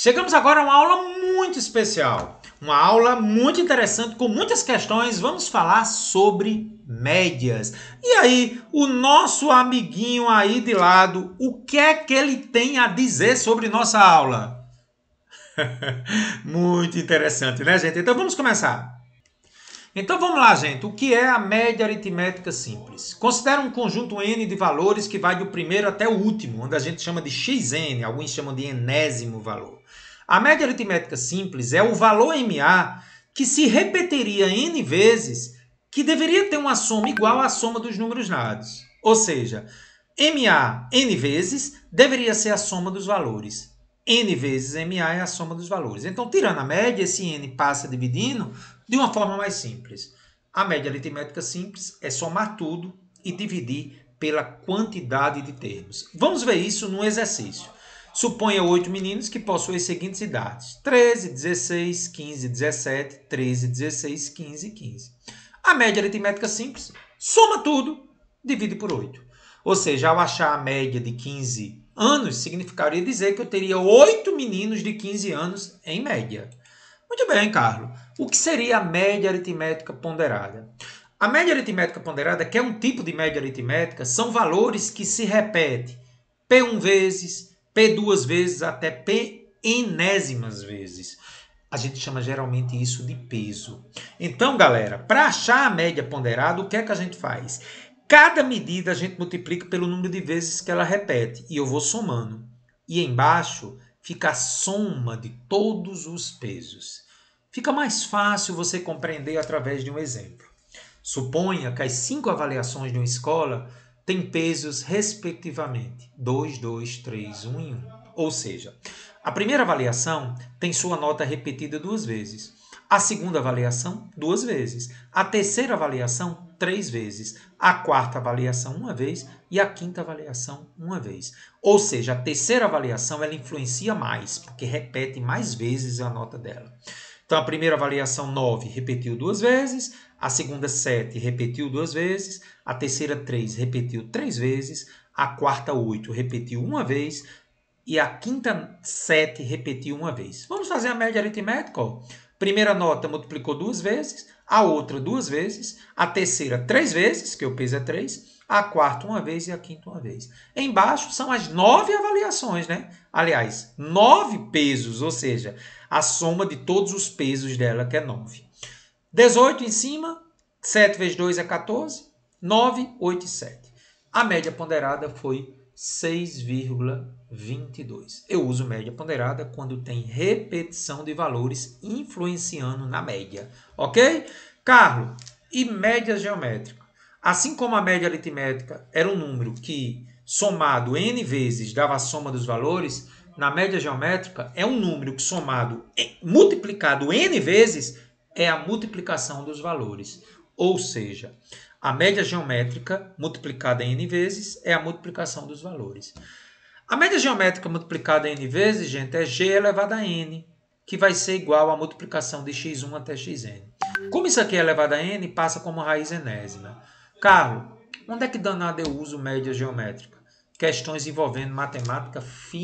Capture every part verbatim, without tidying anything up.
Chegamos agora a uma aula muito especial, uma aula muito interessante com muitas questões. Vamos falar sobre médias. E aí, o nosso amiguinho aí de lado, o que é que ele tem a dizer sobre nossa aula? Muito interessante, né, gente? Então vamos começar. Então vamos lá, gente. O que é a média aritmética simples? Considera um conjunto N de valores que vai do primeiro até o último, onde a gente chama de xn, alguns chamam de enésimo valor. A média aritmética simples é o valor M A que se repetiria N vezes, que deveria ter uma soma igual à soma dos números dados. Ou seja, M A N vezes deveria ser a soma dos valores. N vezes M A é a soma dos valores. Então, tirando a média, esse N passa dividindo de uma forma mais simples. A média aritmética simples é somar tudo e dividir pela quantidade de termos. Vamos ver isso no exercício. Suponha oito meninos que possuem as seguintes idades: treze, dezesseis, quinze, dezessete, treze, dezesseis, quinze, quinze. A média aritmética simples soma tudo, divide por oito. Ou seja, ao achar a média de quinze anos, significaria dizer que eu teria oito meninos de quinze anos em média. Muito bem, Carlos. O que seria a média aritmética ponderada? A média aritmética ponderada, que é um tipo de média aritmética, são valores que se repetem P um vezes, P duas vezes, até P enésimas vezes. A gente chama geralmente isso de peso. Então, galera, para achar a média ponderada, o que é que a gente faz? Cada medida a gente multiplica pelo número de vezes que ela repete e eu vou somando. E embaixo fica a soma de todos os pesos. Fica mais fácil você compreender através de um exemplo. Suponha que as cinco avaliações de uma escola têm pesos respectivamente dois, dois, três, um e um. Ou seja, a primeira avaliação tem sua nota repetida duas vezes. A segunda avaliação, duas vezes. A terceira avaliação, três vezes. A quarta avaliação, uma vez. E a quinta avaliação, uma vez. Ou seja, a terceira avaliação ela influencia mais, porque repete mais vezes a nota dela. Então, a primeira avaliação, nove, repetiu duas vezes. A segunda, sete, repetiu duas vezes. A terceira, três, repetiu três vezes. A quarta, oito, repetiu uma vez. E a quinta, sete, repetiu uma vez. Vamos fazer a média aritmética, ó. Primeira nota multiplicou duas vezes, a outra duas vezes, a terceira três vezes, que o peso é três, a quarta uma vez e a quinta uma vez. Embaixo são as nove avaliações, né? Aliás, nove pesos, ou seja, a soma de todos os pesos dela, que é nove. dezoito em cima, sete vezes dois é quatorze, nove, oito e sete. A média ponderada foi seis vírgula vinte e dois. Eu uso média ponderada quando tem repetição de valores influenciando na média. Ok? Carlos, e média geométrica? Assim como a média aritmética era um número que, somado N vezes, dava a soma dos valores, na média geométrica é um número que, somado, multiplicado N vezes, é a multiplicação dos valores. Ou seja, a média geométrica multiplicada em N vezes é a multiplicação dos valores. A média geométrica multiplicada em N vezes, gente, é G elevado a N, que vai ser igual à multiplicação de x um até xn. Como isso aqui é elevado a N, passa como raiz enésima. Carlos, onde é que danado eu uso média geométrica? Questões envolvendo matemática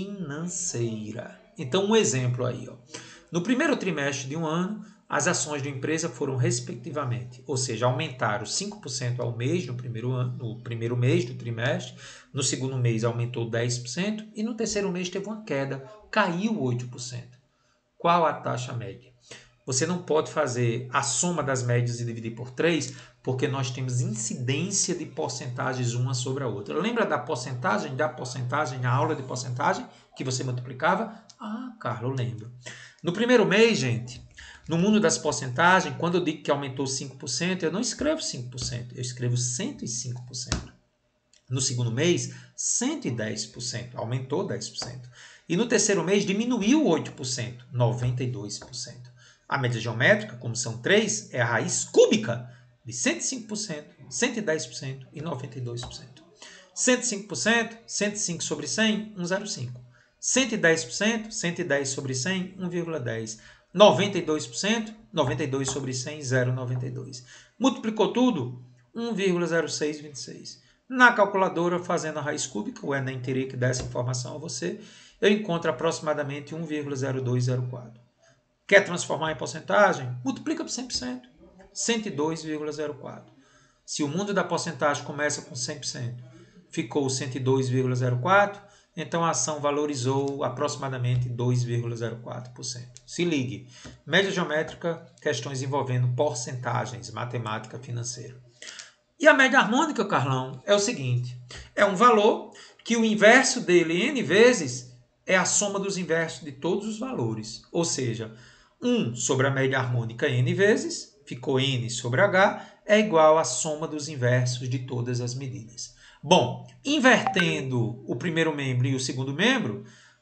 financeira. Então, um exemplo aí, ó. No primeiro trimestre de um ano, as ações da empresa foram respectivamente, ou seja, aumentaram cinco por cento ao mês no primeiro, ano, no primeiro mês do trimestre, no segundo mês aumentou dez por cento e no terceiro mês teve uma queda, caiu oito por cento. Qual a taxa média? Você não pode fazer a soma das médias e dividir por três, porque nós temos incidência de porcentagens uma sobre a outra. Lembra da porcentagem, da porcentagem, na aula de porcentagem que você multiplicava? Ah, Carlos, eu lembro. No primeiro mês, gente, no mundo das porcentagens, quando eu digo que aumentou cinco por cento, eu não escrevo cinco por cento, eu escrevo cento e cinco por cento. No segundo mês, cento e dez por cento, aumentou dez por cento. E no terceiro mês, diminuiu oito por cento, noventa e dois por cento. A média geométrica, como são três, é a raiz cúbica de cento e cinco por cento, cento e dez por cento e noventa e dois por cento. cento e cinco por cento, cento e cinco sobre cem, cento e cinco. cento e dez por cento, cento e dez sobre cem, um vírgula dez. noventa e dois por cento, noventa e dois sobre cem, zero vírgula noventa e dois. Multiplicou tudo? um vírgula zero seis vinte e seis. Na calculadora, fazendo a raiz cúbica, o Enem teria que dar essa informação a você, eu encontro aproximadamente um vírgula zero dois zero quatro. Quer transformar em porcentagem? Multiplica por cem por cento. cento e dois vírgula zero quatro. Se o mundo da porcentagem começa com cem por cento, ficou cento e dois vírgula zero quatro, então a ação valorizou aproximadamente dois vírgula zero quatro por cento. Se ligue, média geométrica, questões envolvendo porcentagens, matemática financeira. E a média harmônica, Carlão, é o seguinte, é um valor que o inverso dele n vezes é a soma dos inversos de todos os valores, ou seja, um sobre a média harmônica n vezes, ficou n sobre h, é igual à soma dos inversos de todas as medidas. Bom, invertendo o primeiro membro e o segundo membro,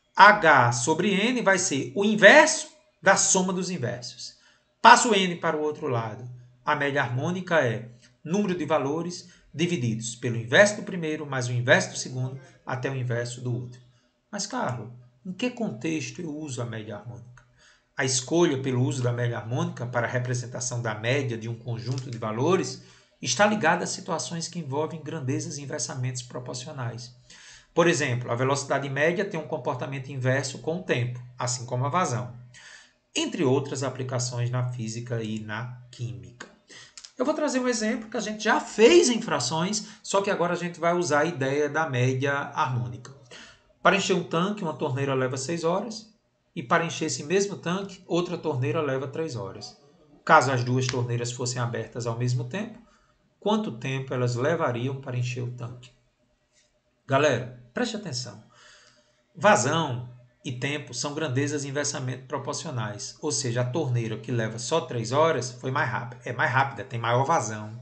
h sobre n vai ser o inverso da soma dos inversos. Passo o n para o outro lado. A média harmônica é número de valores divididos pelo inverso do primeiro mais o inverso do segundo até o inverso do outro. Mas, Carlos, em que contexto eu uso a média harmônica? A escolha pelo uso da média harmônica para a representação da média de um conjunto de valores está ligada a situações que envolvem grandezas inversamente proporcionais. Por exemplo, a velocidade média tem um comportamento inverso com o tempo, assim como a vazão, entre outras aplicações na física e na química. Eu vou trazer um exemplo que a gente já fez em frações, só que agora a gente vai usar a ideia da média harmônica. Para encher um tanque, uma torneira leva seis horas, e para encher esse mesmo tanque, outra torneira leva três horas. Caso as duas torneiras fossem abertas ao mesmo tempo, quanto tempo elas levariam para encher o tanque? Galera, preste atenção. Vazão e tempo são grandezas inversamente proporcionais, ou seja, a torneira que leva só três horas foi mais rápida, é mais rápida, tem maior vazão.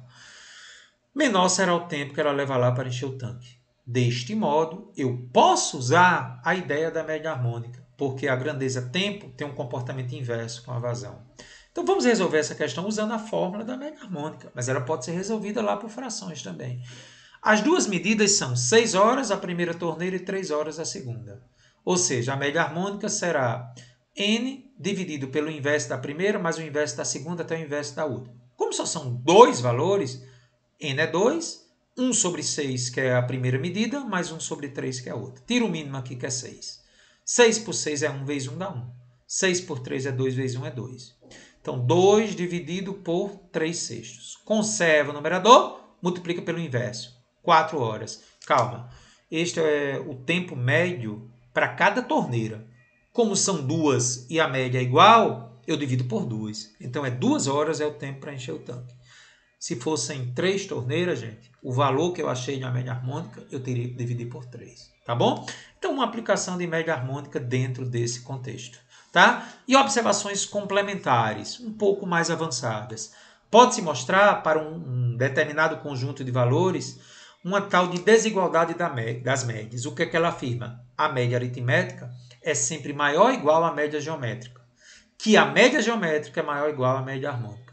Menor será o tempo que ela leva lá para encher o tanque. Deste modo, eu posso usar a ideia da média harmônica, porque a grandeza tempo tem um comportamento inverso com a vazão. Então vamos resolver essa questão usando a fórmula da média harmônica, mas ela pode ser resolvida lá por frações também. As duas medidas são seis horas a primeira torneira e três horas a segunda. Ou seja, a média harmônica será n dividido pelo inverso da primeira mais o inverso da segunda até o inverso da outra. Como só são dois valores, n é dois, um sobre seis, que é a primeira medida, mais um sobre três, que é a outra. Tira o mínimo aqui, que é seis. seis por seis é um vezes um dá um. seis por três é dois vezes um é dois. Então, dois dividido por três sextos. Conserva o numerador, multiplica pelo inverso. quatro horas. Calma. Este é o tempo médio para cada torneira. Como são duas e a média é igual, eu divido por duas. Então, é duas horas é o tempo para encher o tanque. Se fossem três torneiras, gente, o valor que eu achei de uma média harmônica, eu teria que dividir por três. Tá bom? Então, uma aplicação de média harmônica dentro desse contexto. Tá? E observações complementares, um pouco mais avançadas. Pode-se mostrar para um, um determinado conjunto de valores uma tal de desigualdade das médias. O que é que ela afirma? A média aritmética é sempre maior ou igual à média geométrica, que a média geométrica é maior ou igual à média harmônica.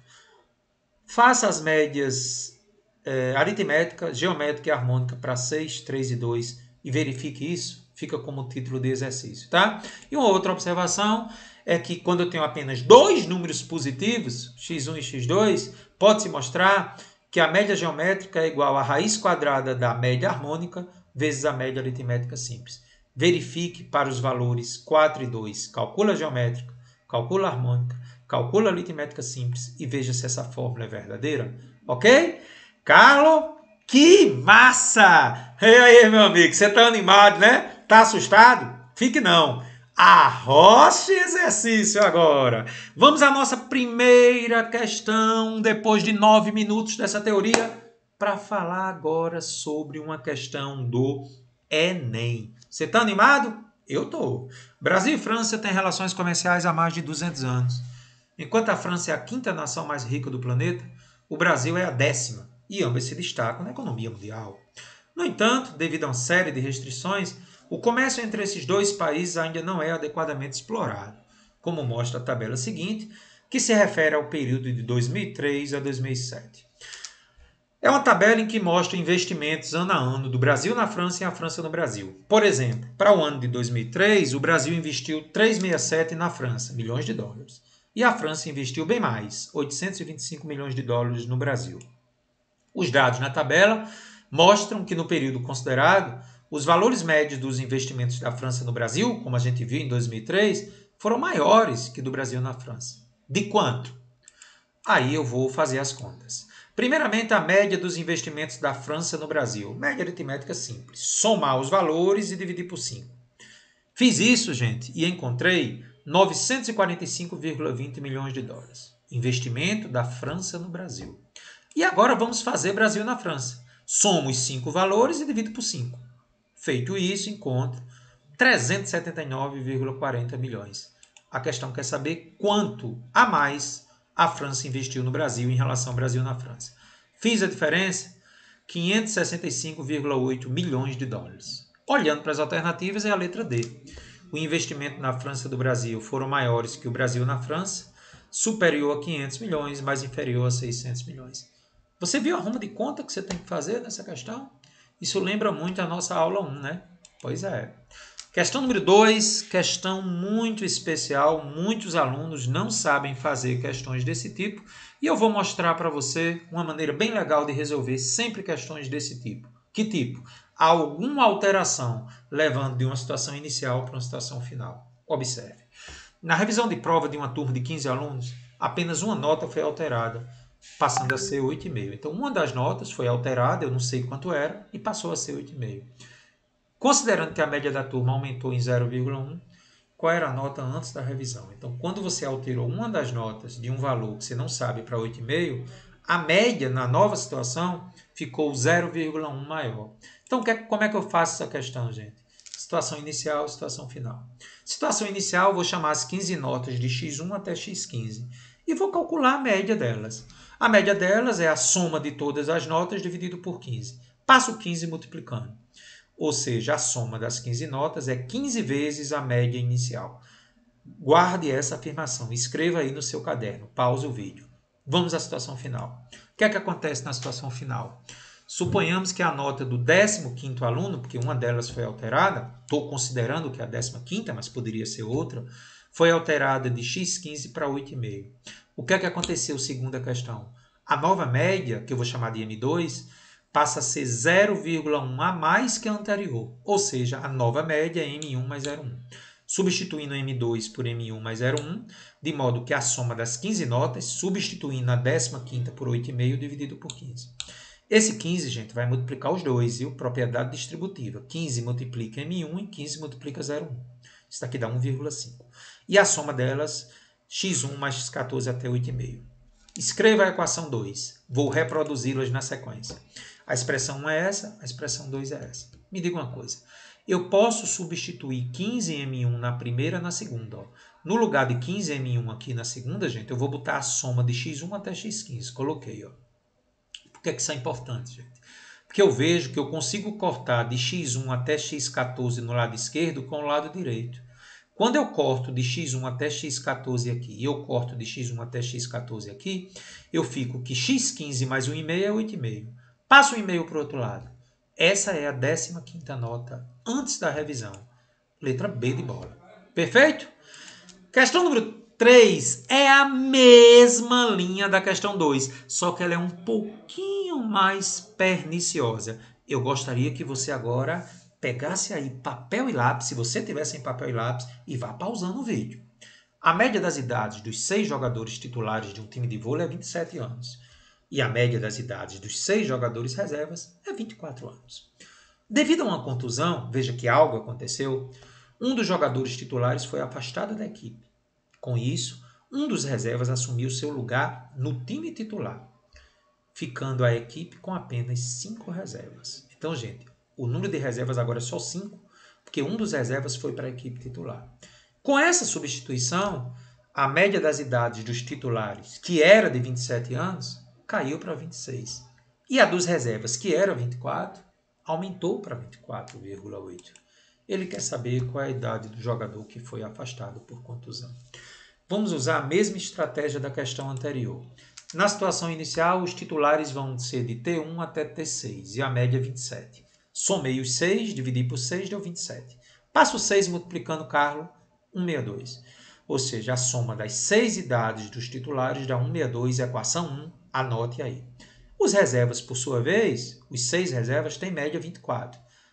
Faça as médias é, aritmética, geométrica e harmônica para seis, três e dois e verifique isso. Fica como título de exercício, tá? E uma outra observação é que quando eu tenho apenas dois números positivos, x um e x dois, pode-se mostrar que a média geométrica é igual à raiz quadrada da média harmônica vezes a média aritmética simples. Verifique para os valores quatro e dois, calcula a geométrica, calcula a harmônica, calcula a aritmética simples e veja se essa fórmula é verdadeira, ok? Carlos, que massa! E aí, meu amigo, você tá animado, né? Tá assustado? Fique não. Arroche exercício agora. Vamos à nossa primeira questão, depois de nove minutos dessa teoria, para falar agora sobre uma questão do Enem. Você tá animado? Eu tô. Brasil e França têm relações comerciais há mais de duzentos anos. Enquanto a França é a quinta nação mais rica do planeta, o Brasil é a décima, e ambas se destacam na economia mundial. No entanto, devido a uma série de restrições, o comércio entre esses dois países ainda não é adequadamente explorado, como mostra a tabela seguinte, que se refere ao período de dois mil e três a dois mil e sete. É uma tabela em que mostra investimentos ano a ano do Brasil na França e a França no Brasil. Por exemplo, para o ano de dois mil e três, o Brasil investiu trezentos e sessenta e sete na França, milhões de dólares, e a França investiu bem mais, oitocentos e vinte e cinco milhões de dólares no Brasil. Os dados na tabela mostram que no período considerado, Os valores médios dos investimentos da França no Brasil, como a gente viu em dois mil e três, foram maiores que do Brasil na França. De quanto? Aí eu vou fazer as contas. Primeiramente, a média dos investimentos da França no Brasil. Média aritmética simples. Somar os valores e dividir por cinco. Fiz isso, gente, e encontrei novecentos e quarenta e cinco vírgula vinte milhões de dólares. Investimento da França no Brasil. E agora vamos fazer Brasil na França. Somo os cinco valores e divido por cinco. Feito isso, encontro trezentos e setenta e nove vírgula quarenta milhões. A questão quer saber quanto a mais a França investiu no Brasil em relação ao Brasil na França. Fiz a diferença, quinhentos e sessenta e cinco vírgula oito milhões de dólares. Olhando para as alternativas, é a letra D. O investimento na França do Brasil foram maiores que o Brasil na França, superior a quinhentos milhões, mas inferior a seiscentos milhões. Você viu a ruma de conta que você tem que fazer nessa questão? Isso lembra muito a nossa aula um, né? Pois é. Questão número dois, questão muito especial. Muitos alunos não sabem fazer questões desse tipo e eu vou mostrar para você uma maneira bem legal de resolver sempre questões desse tipo. Que tipo? Alguma alteração levando de uma situação inicial para uma situação final. Observe. Na revisão de prova de uma turma de quinze alunos, apenas uma nota foi alterada, passando a ser oito vírgula cinco. Então, uma das notas foi alterada, eu não sei quanto era, e passou a ser oito vírgula cinco. Considerando que a média da turma aumentou em zero vírgula um, qual era a nota antes da revisão? Então, quando você alterou uma das notas de um valor que você não sabe para oito vírgula cinco, a média na nova situação ficou zero vírgula um maior. Então, como é que eu faço essa questão, gente? Situação inicial, situação final. Situação inicial, eu vou chamar as quinze notas de xis um até xis quinze e vou calcular a média delas. A média delas é a soma de todas as notas dividido por quinze. Passo quinze multiplicando. Ou seja, a soma das quinze notas é quinze vezes a média inicial. Guarde essa afirmação, escreva aí no seu caderno, pause o vídeo. Vamos à situação final. O que é que acontece na situação final? Suponhamos que a nota do décimo quinto aluno, porque uma delas foi alterada, estou considerando que é a décima quinta, mas poderia ser outra, foi alterada de xis quinze para oito vírgula cinco. O que é que aconteceu segundo a questão? A nova média, que eu vou chamar de eme dois, passa a ser zero vírgula um a mais que a anterior, ou seja, a nova média é eme um mais zero vírgula um. Substituindo eme dois por eme um mais zero vírgula um, de modo que a soma das quinze notas, substituindo a décima quinta por oito vírgula cinco dividido por quinze. Esse quinze, gente, vai multiplicar os dois, viu? Propriedade distributiva. quinze multiplica eme um e quinze multiplica zero vírgula um. Isso daqui dá um vírgula cinco. E a soma delas, xis um mais xis quatorze até oito vírgula cinco. Escreva a equação dois. Vou reproduzi-las na sequência. A expressão um é essa, a expressão dois é essa. Me diga uma coisa. Eu posso substituir quinze eme um na primeira e na segunda. Ó. No lugar de quinze eme um aqui na segunda, gente, eu vou botar a soma de xis um até xis quinze. Coloquei, ó. Por que, é que isso é importante, gente? Porque eu vejo que eu consigo cortar de xis um até xis quatorze no lado esquerdo com o lado direito. Quando eu corto de xis um até xis quatorze aqui e eu corto de xis um até xis quatorze aqui, eu fico que xis quinze mais um vírgula cinco é oito vírgula cinco. Passo o e-mail para o outro lado. Essa é a décima quinta nota antes da revisão. Letra B de bola. Perfeito? Questão número três é a mesma linha da questão dois, só que ela é um pouquinho mais perniciosa. Eu gostaria que você agora pegasse aí papel e lápis, se você tivesse em papel e lápis, e vá pausando o vídeo. A média das idades dos seis jogadores titulares de um time de vôlei é vinte e sete anos. E a média das idades dos seis jogadores reservas é vinte e quatro anos. Devido a uma contusão, veja que algo aconteceu, um dos jogadores titulares foi afastado da equipe. Com isso, um dos reservas assumiu seu lugar no time titular, ficando a equipe com apenas cinco reservas. Então, gente, o número de reservas agora é só cinco, porque um dos reservas foi para a equipe titular. Com essa substituição, a média das idades dos titulares, que era de vinte e sete anos, caiu para vinte e seis. E a dos reservas, que era vinte e quatro, aumentou para vinte e quatro vírgula oito. Ele quer saber qual é a idade do jogador que foi afastado por contusão. Vamos usar a mesma estratégia da questão anterior. Na situação inicial, os titulares vão ser de T um até T seis e a média é vinte e sete. Somei os seis, dividi por seis, deu vinte e sete. Passo seis multiplicando Carlos, cento e sessenta e dois. Ou seja, a soma das seis idades dos titulares dá cento e sessenta e dois, equação um, anote aí. Os reservas, por sua vez, os seis reservas têm média vinte e quatro.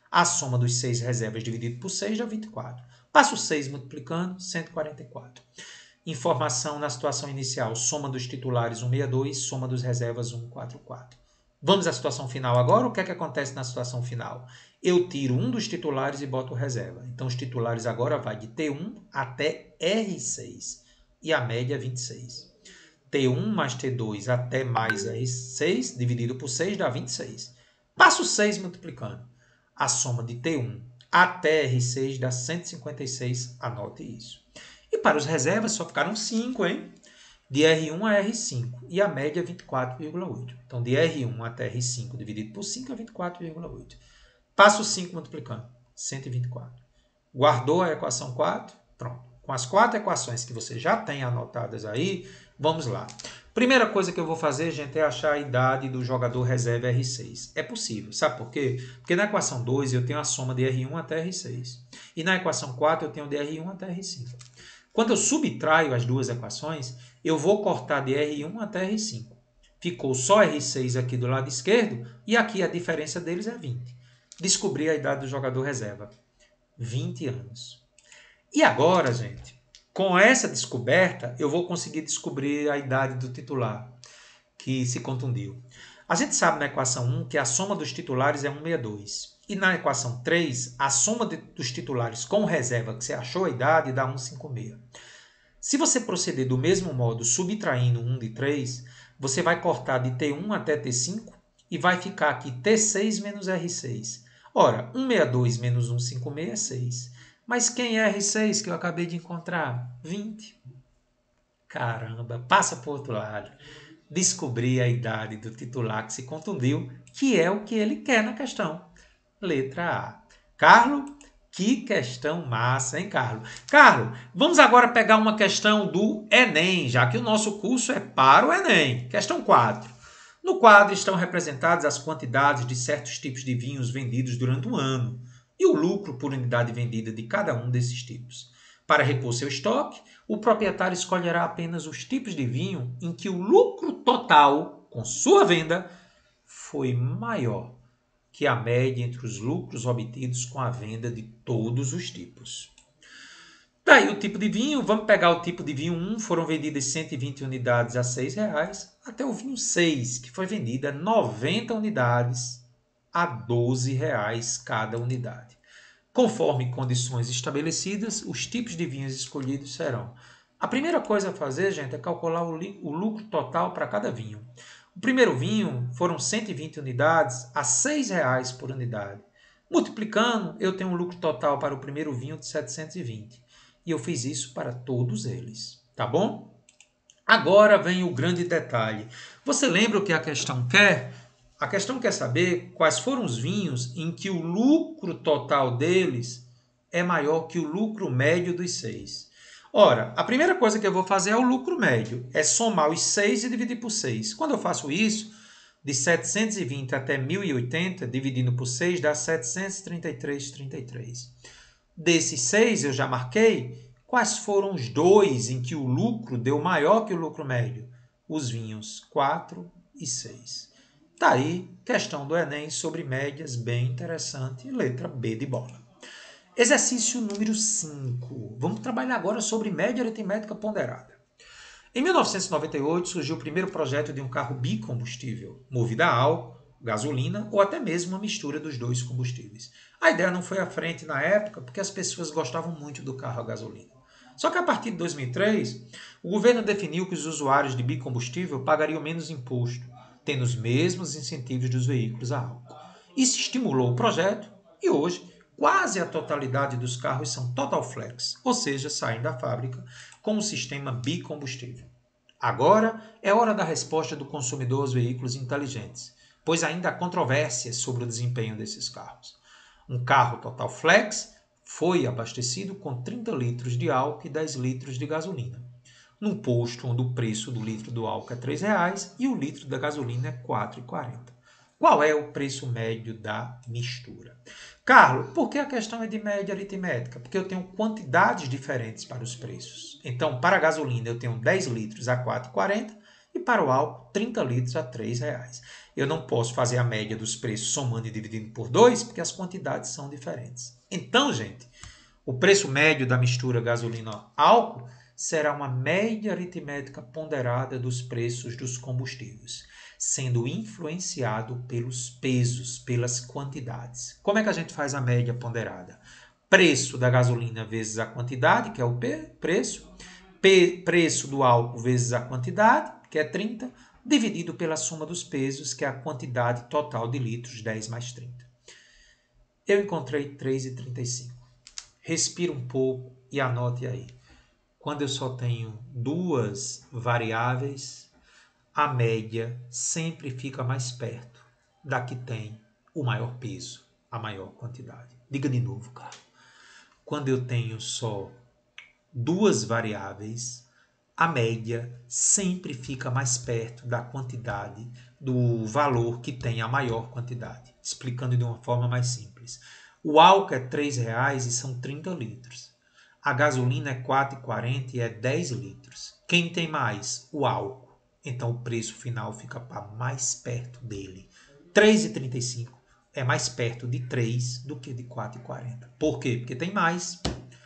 A soma dos seis reservas dividido por seis dá vinte e quatro. Passo seis multiplicando, cento e quarenta e quatro. Informação na situação inicial, soma dos titulares cento e sessenta e dois, soma dos reservas cento e quarenta e quatro. Vamos à situação final agora? O que é que acontece na situação final? Eu tiro um dos titulares e boto reserva. Então, os titulares agora vai de T um até R seis. E a média é vinte e seis. T um mais T dois até mais R seis, dividido por seis, dá vinte e seis. Passo seis multiplicando. A soma de T um até R seis dá cento e cinquenta e seis. Anote isso. E para os reservas só ficaram cinco, hein? De R um a R cinco. E a média é vinte e quatro vírgula oito. Então, de R um até R cinco dividido por cinco é vinte e quatro vírgula oito. Passo cinco multiplicando. cento e vinte e quatro. Guardou a equação quatro? Pronto. Com as quatro equações que você já tem anotadas aí, vamos lá. Primeira coisa que eu vou fazer, gente, é achar a idade do jogador reserva R seis. É possível. Sabe por quê? Porque na equação dois eu tenho a soma de R um até R seis. E na equação quatro eu tenho de R um até R cinco. Quando eu subtraio as duas equações, eu vou cortar de R um até R cinco. Ficou só R seis aqui do lado esquerdo e aqui a diferença deles é vinte. Descobri a idade do jogador reserva. vinte anos. E agora, gente, com essa descoberta, eu vou conseguir descobrir a idade do titular que se contundiu. A gente sabe na equação um que a soma dos titulares é cento e sessenta e dois. E na equação três, a soma de, dos titulares com reserva que você achou a idade dá cento e cinquenta e seis. Se você proceder do mesmo modo, subtraindo um de três, você vai cortar de T um até T cinco e vai ficar aqui T seis menos R seis. Ora, cento e sessenta e dois menos cento e cinquenta e seis é seis. Mas quem é R seis que eu acabei de encontrar? vinte. Caramba, passa para o outro lado. Descobri a idade do titular que se contundiu, que é o que ele quer na questão. Letra A. Carlos, que questão massa, hein, Carlos? Carlos, vamos agora pegar uma questão do Enem, já que o nosso curso é para o Enem. Questão quatro. No quadro estão representadas as quantidades de certos tipos de vinhos vendidos durante o ano e o lucro por unidade vendida de cada um desses tipos. Para repor seu estoque, o proprietário escolherá apenas os tipos de vinho em que o lucro total, com sua venda, foi maior que a média entre os lucros obtidos com a venda de todos os tipos. Daí o tipo de vinho, vamos pegar o tipo de vinho um, foram vendidas cento e vinte unidades a seis reais, até o vinho seis, que foi vendida noventa unidades a doze reais cada unidade. Conforme condições estabelecidas, os tipos de vinhos escolhidos serão: a primeira coisa a fazer, gente, é calcular o, o lucro total para cada vinho. O primeiro vinho foram cento e vinte unidades a seis reais por unidade. Multiplicando, eu tenho um lucro total para o primeiro vinho de setecentos e vinte. E eu fiz isso para todos eles, tá bom? Agora vem o grande detalhe. Você lembra o que a questão quer? A questão quer saber quais foram os vinhos em que o lucro total deles é maior que o lucro médio dos seis. Ora, a primeira coisa que eu vou fazer é o lucro médio. É somar os seis e dividir por seis. Quando eu faço isso, de setecentos e vinte até mil e oitenta, dividindo por seis, dá setecentos e trinta e três vírgula trinta e três. Desses seis, eu já marquei quais foram os dois em que o lucro deu maior que o lucro médio. Os vinhos quatro e seis. Tá aí, questão do Enem sobre médias, bem interessante, letra B de bola. Exercício número cinco. Vamos trabalhar agora sobre média aritmética ponderada. Em mil novecentos e noventa e oito surgiu o primeiro projeto de um carro bicombustível, movido a álcool, gasolina ou até mesmo uma mistura dos dois combustíveis. A ideia não foi à frente na época porque as pessoas gostavam muito do carro a gasolina. Só que a partir de dois mil e três, o governo definiu que os usuários de bicombustível pagariam menos imposto, tendo os mesmos incentivos dos veículos a álcool. Isso estimulou o projeto e hoje quase a totalidade dos carros são total flex, ou seja, saem da fábrica com o sistema bicombustível. Agora é hora da resposta do consumidor aos veículos inteligentes, pois ainda há controvérsias sobre o desempenho desses carros. Um carro total flex foi abastecido com trinta litros de álcool e dez litros de gasolina, num posto onde o preço do litro do álcool é três reais e o litro da gasolina é quatro reais e quarenta centavos. Qual é o preço médio da mistura? Carlos, por que a questão é de média aritmética? Porque eu tenho quantidades diferentes para os preços. Então, para a gasolina eu tenho dez litros a quatro reais e quarenta centavos E para o álcool, trinta litros a três reais. Eu não posso fazer a média dos preços somando e dividindo por dois, porque as quantidades são diferentes. Então, gente, o preço médio da mistura gasolina-álcool será uma média aritmética ponderada dos preços dos combustíveis, sendo influenciado pelos pesos, pelas quantidades. Como é que a gente faz a média ponderada? Preço da gasolina vezes a quantidade, que é o preço, preço do álcool vezes a quantidade, que é trinta, dividido pela soma dos pesos, que é a quantidade total de litros, dez mais trinta. Eu encontrei três vírgula trinta e cinco. Respira um pouco e anote aí. Quando eu só tenho duas variáveis, a média sempre fica mais perto da que tem o maior peso, a maior quantidade. Diga de novo, cara. Quando eu tenho só duas variáveis, a média sempre fica mais perto da quantidade, do valor que tem a maior quantidade. Explicando de uma forma mais simples. O álcool é três reais e são trinta litros. A gasolina é quatro reais e quarenta centavos e é dez litros. Quem tem mais? O álcool. Então o preço final fica mais perto dele. três reais e trinta e cinco centavos é mais perto de três do que de quatro reais e quarenta centavos. Por quê? Porque tem mais.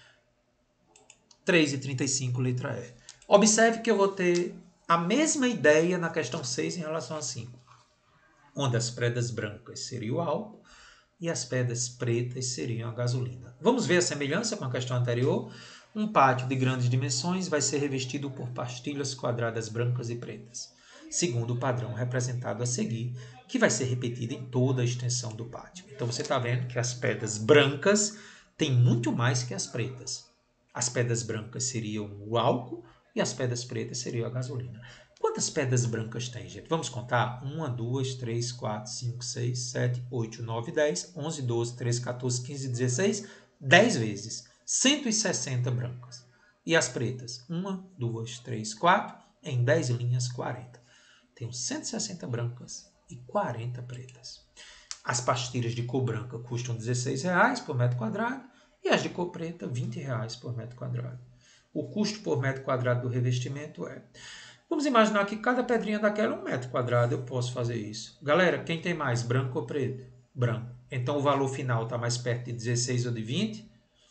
três reais e trinta e cinco centavos letra E. Observe que eu vou ter a mesma ideia na questão seis em relação a cinco. Onde as pedras brancas seriam o álcool e as pedras pretas seriam a gasolina. Vamos ver a semelhança com a questão anterior? Um pátio de grandes dimensões vai ser revestido por pastilhas quadradas brancas e pretas, segundo o padrão representado a seguir, que vai ser repetido em toda a extensão do pátio. Então você está vendo que as pedras brancas têm muito mais que as pretas. As pedras brancas seriam o álcool e as pedras pretas seriam a gasolina. Quantas pedras brancas tem, gente? Vamos contar? uma, duas, três, quatro, cinco, seis, sete, oito, nove, dez, onze, doze, treze, quatorze, quinze, dezesseis, dez vezes. cento e sessenta brancas. E as pretas? uma, duas, três, quatro, em dez linhas, quarenta. Tenho cento e sessenta brancas e quarenta pretas. As pastilhas de cor branca custam dezesseis reais por metro quadrado e as de cor preta, vinte reais por metro quadrado. O custo por metro quadrado do revestimento é... Vamos imaginar que cada pedrinha daquela é um metro quadrado. Eu posso fazer isso. Galera, quem tem mais, branco ou preto? Branco. Então o valor final está mais perto de dezesseis ou de vinte?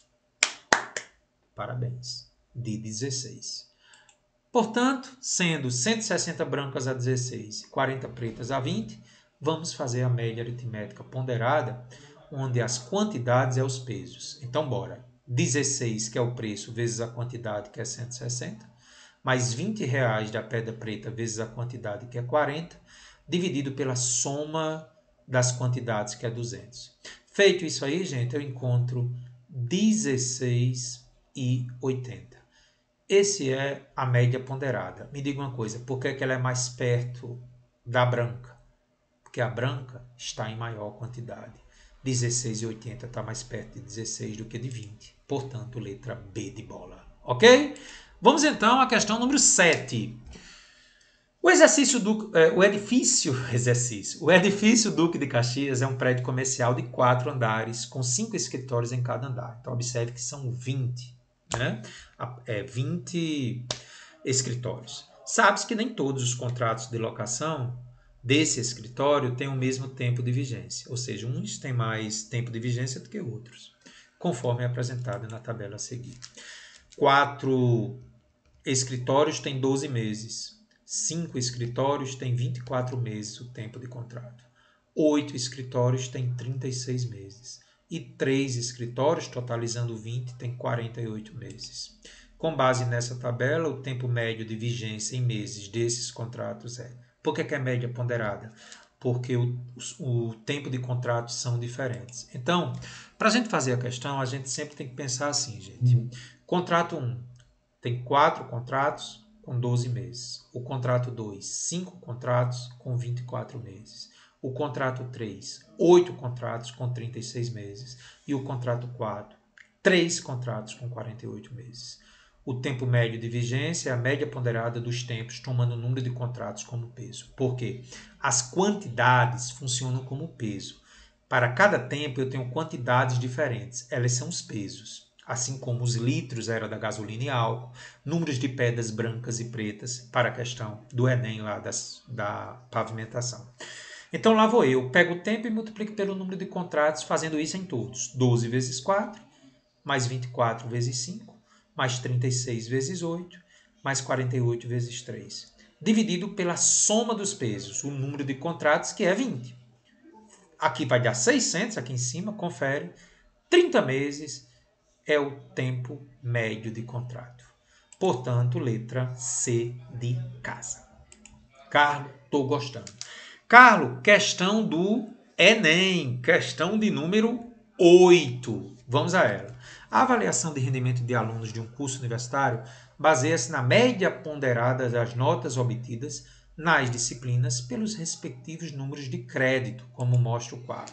Parabéns. De dezesseis. Portanto, sendo cento e sessenta brancas a dezesseis e quarenta pretas a vinte, vamos fazer a média aritmética ponderada, onde as quantidades é os pesos. Então, bora. dezesseis, que é o preço, vezes a quantidade, que é cento e sessenta. Mais vinte reais da pedra preta vezes a quantidade, que é quarenta, dividido pela soma das quantidades, que é duzentos. Feito isso aí, gente, eu encontro dezesseis e oitenta. Esse é a média ponderada. Me diga uma coisa, por que é que ela é mais perto da branca? Porque a branca está em maior quantidade. dezesseis e oitenta está mais perto de dezesseis do que de vinte. Portanto, letra B de bola. Ok? Vamos então à questão número sete. O, exercício do, é, o edifício exercício. O edifício Duque de Caxias é um prédio comercial de quatro andares, com cinco escritórios em cada andar. Então, observe que são vinte, né? É, vinte escritórios. Sabe-se que nem todos os contratos de locação desse escritório têm o mesmo tempo de vigência, ou seja, uns têm mais tempo de vigência do que outros, conforme é apresentado na tabela a seguir. Quatro escritórios têm doze meses. Cinco escritórios têm vinte e quatro meses o tempo de contrato. Oito escritórios têm trinta e seis meses. E três escritórios, totalizando vinte, têm quarenta e oito meses. Com base nessa tabela, o tempo médio de vigência em meses desses contratos é... Por que, que é média ponderada? Porque o, o tempo de contratos são diferentes. Então, para a gente fazer a questão, a gente sempre tem que pensar assim, gente. Uhum. Contrato um tem quatro contratos com doze meses. O contrato dois, cinco contratos com vinte e quatro meses. O contrato três, oito contratos com trinta e seis meses. E o contrato quatro, três contratos com quarenta e oito meses. O tempo médio de vigência é a média ponderada dos tempos, tomando o número de contratos como peso. Por quê? As quantidades funcionam como peso. Para cada tempo eu tenho quantidades diferentes. Elas são os pesos. assim como os litros era da gasolina e álcool, números de pedras brancas e pretas para a questão do Enem lá das, da pavimentação. Então lá vou eu, pego o tempo e multiplico pelo número de contratos, fazendo isso em todos. doze vezes quatro, mais vinte e quatro vezes cinco, mais trinta e seis vezes oito, mais quarenta e oito vezes três. Dividido pela soma dos pesos, o número de contratos, que é vinte. Aqui vai dar seiscentos, aqui em cima, confere. trinta meses é o tempo médio de contrato. Portanto, letra C de casa. Carlos, estou gostando. Carlos, questão do Enem, questão de número oito. Vamos a ela. A avaliação de rendimento de alunos de um curso universitário baseia-se na média ponderada das notas obtidas nas disciplinas pelos respectivos números de crédito, como mostra o quadro.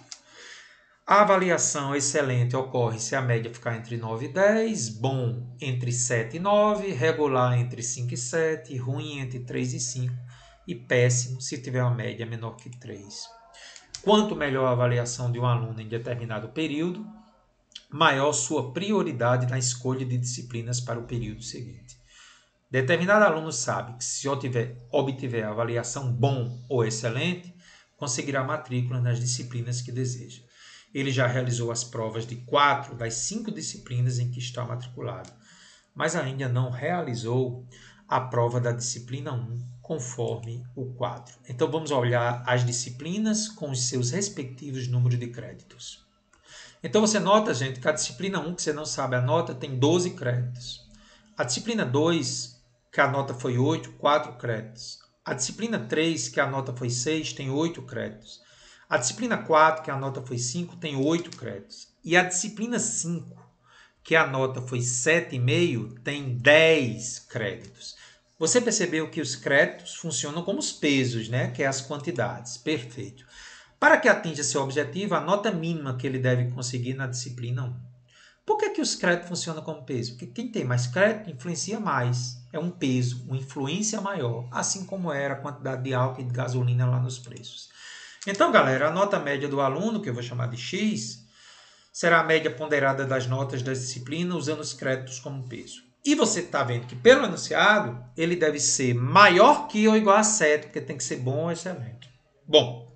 A avaliação excelente ocorre se a média ficar entre nove e dez, bom entre sete e nove, regular entre cinco e sete, ruim entre três e cinco e péssimo se tiver uma média menor que três. Quanto melhor a avaliação de um aluno em determinado período, maior sua prioridade na escolha de disciplinas para o período seguinte. Determinado aluno sabe que se obtiver, obtiver avaliação bom ou excelente, conseguirá matrícula nas disciplinas que deseja. Ele já realizou as provas de quatro das cinco disciplinas em que está matriculado, mas ainda não realizou a prova da disciplina um, conforme o quadro. Então vamos olhar as disciplinas com os seus respectivos números de créditos. Então você nota, gente, que a disciplina um, que você não sabe a nota, tem doze créditos. A disciplina dois, que a nota foi oito, quatro créditos. A disciplina três, que a nota foi seis, tem oito créditos. A disciplina quatro, que a nota foi cinco, tem oito créditos. E a disciplina cinco, que a nota foi sete vírgula cinco, tem dez créditos. Você percebeu que os créditos funcionam como os pesos, né? Que é as quantidades. Perfeito. Para que atinja seu objetivo, a nota mínima que ele deve conseguir na disciplina um. Por que, que os créditos funcionam como peso? Porque quem tem mais crédito influencia mais. É um peso, uma influência maior, assim como era a quantidade de álcool e de gasolina lá nos preços. Então, galera, a nota média do aluno, que eu vou chamar de X, será a média ponderada das notas da disciplina usando os créditos como peso. E você está vendo que, pelo enunciado, ele deve ser maior que ou igual a sete, porque tem que ser bom ou excelente. Bom,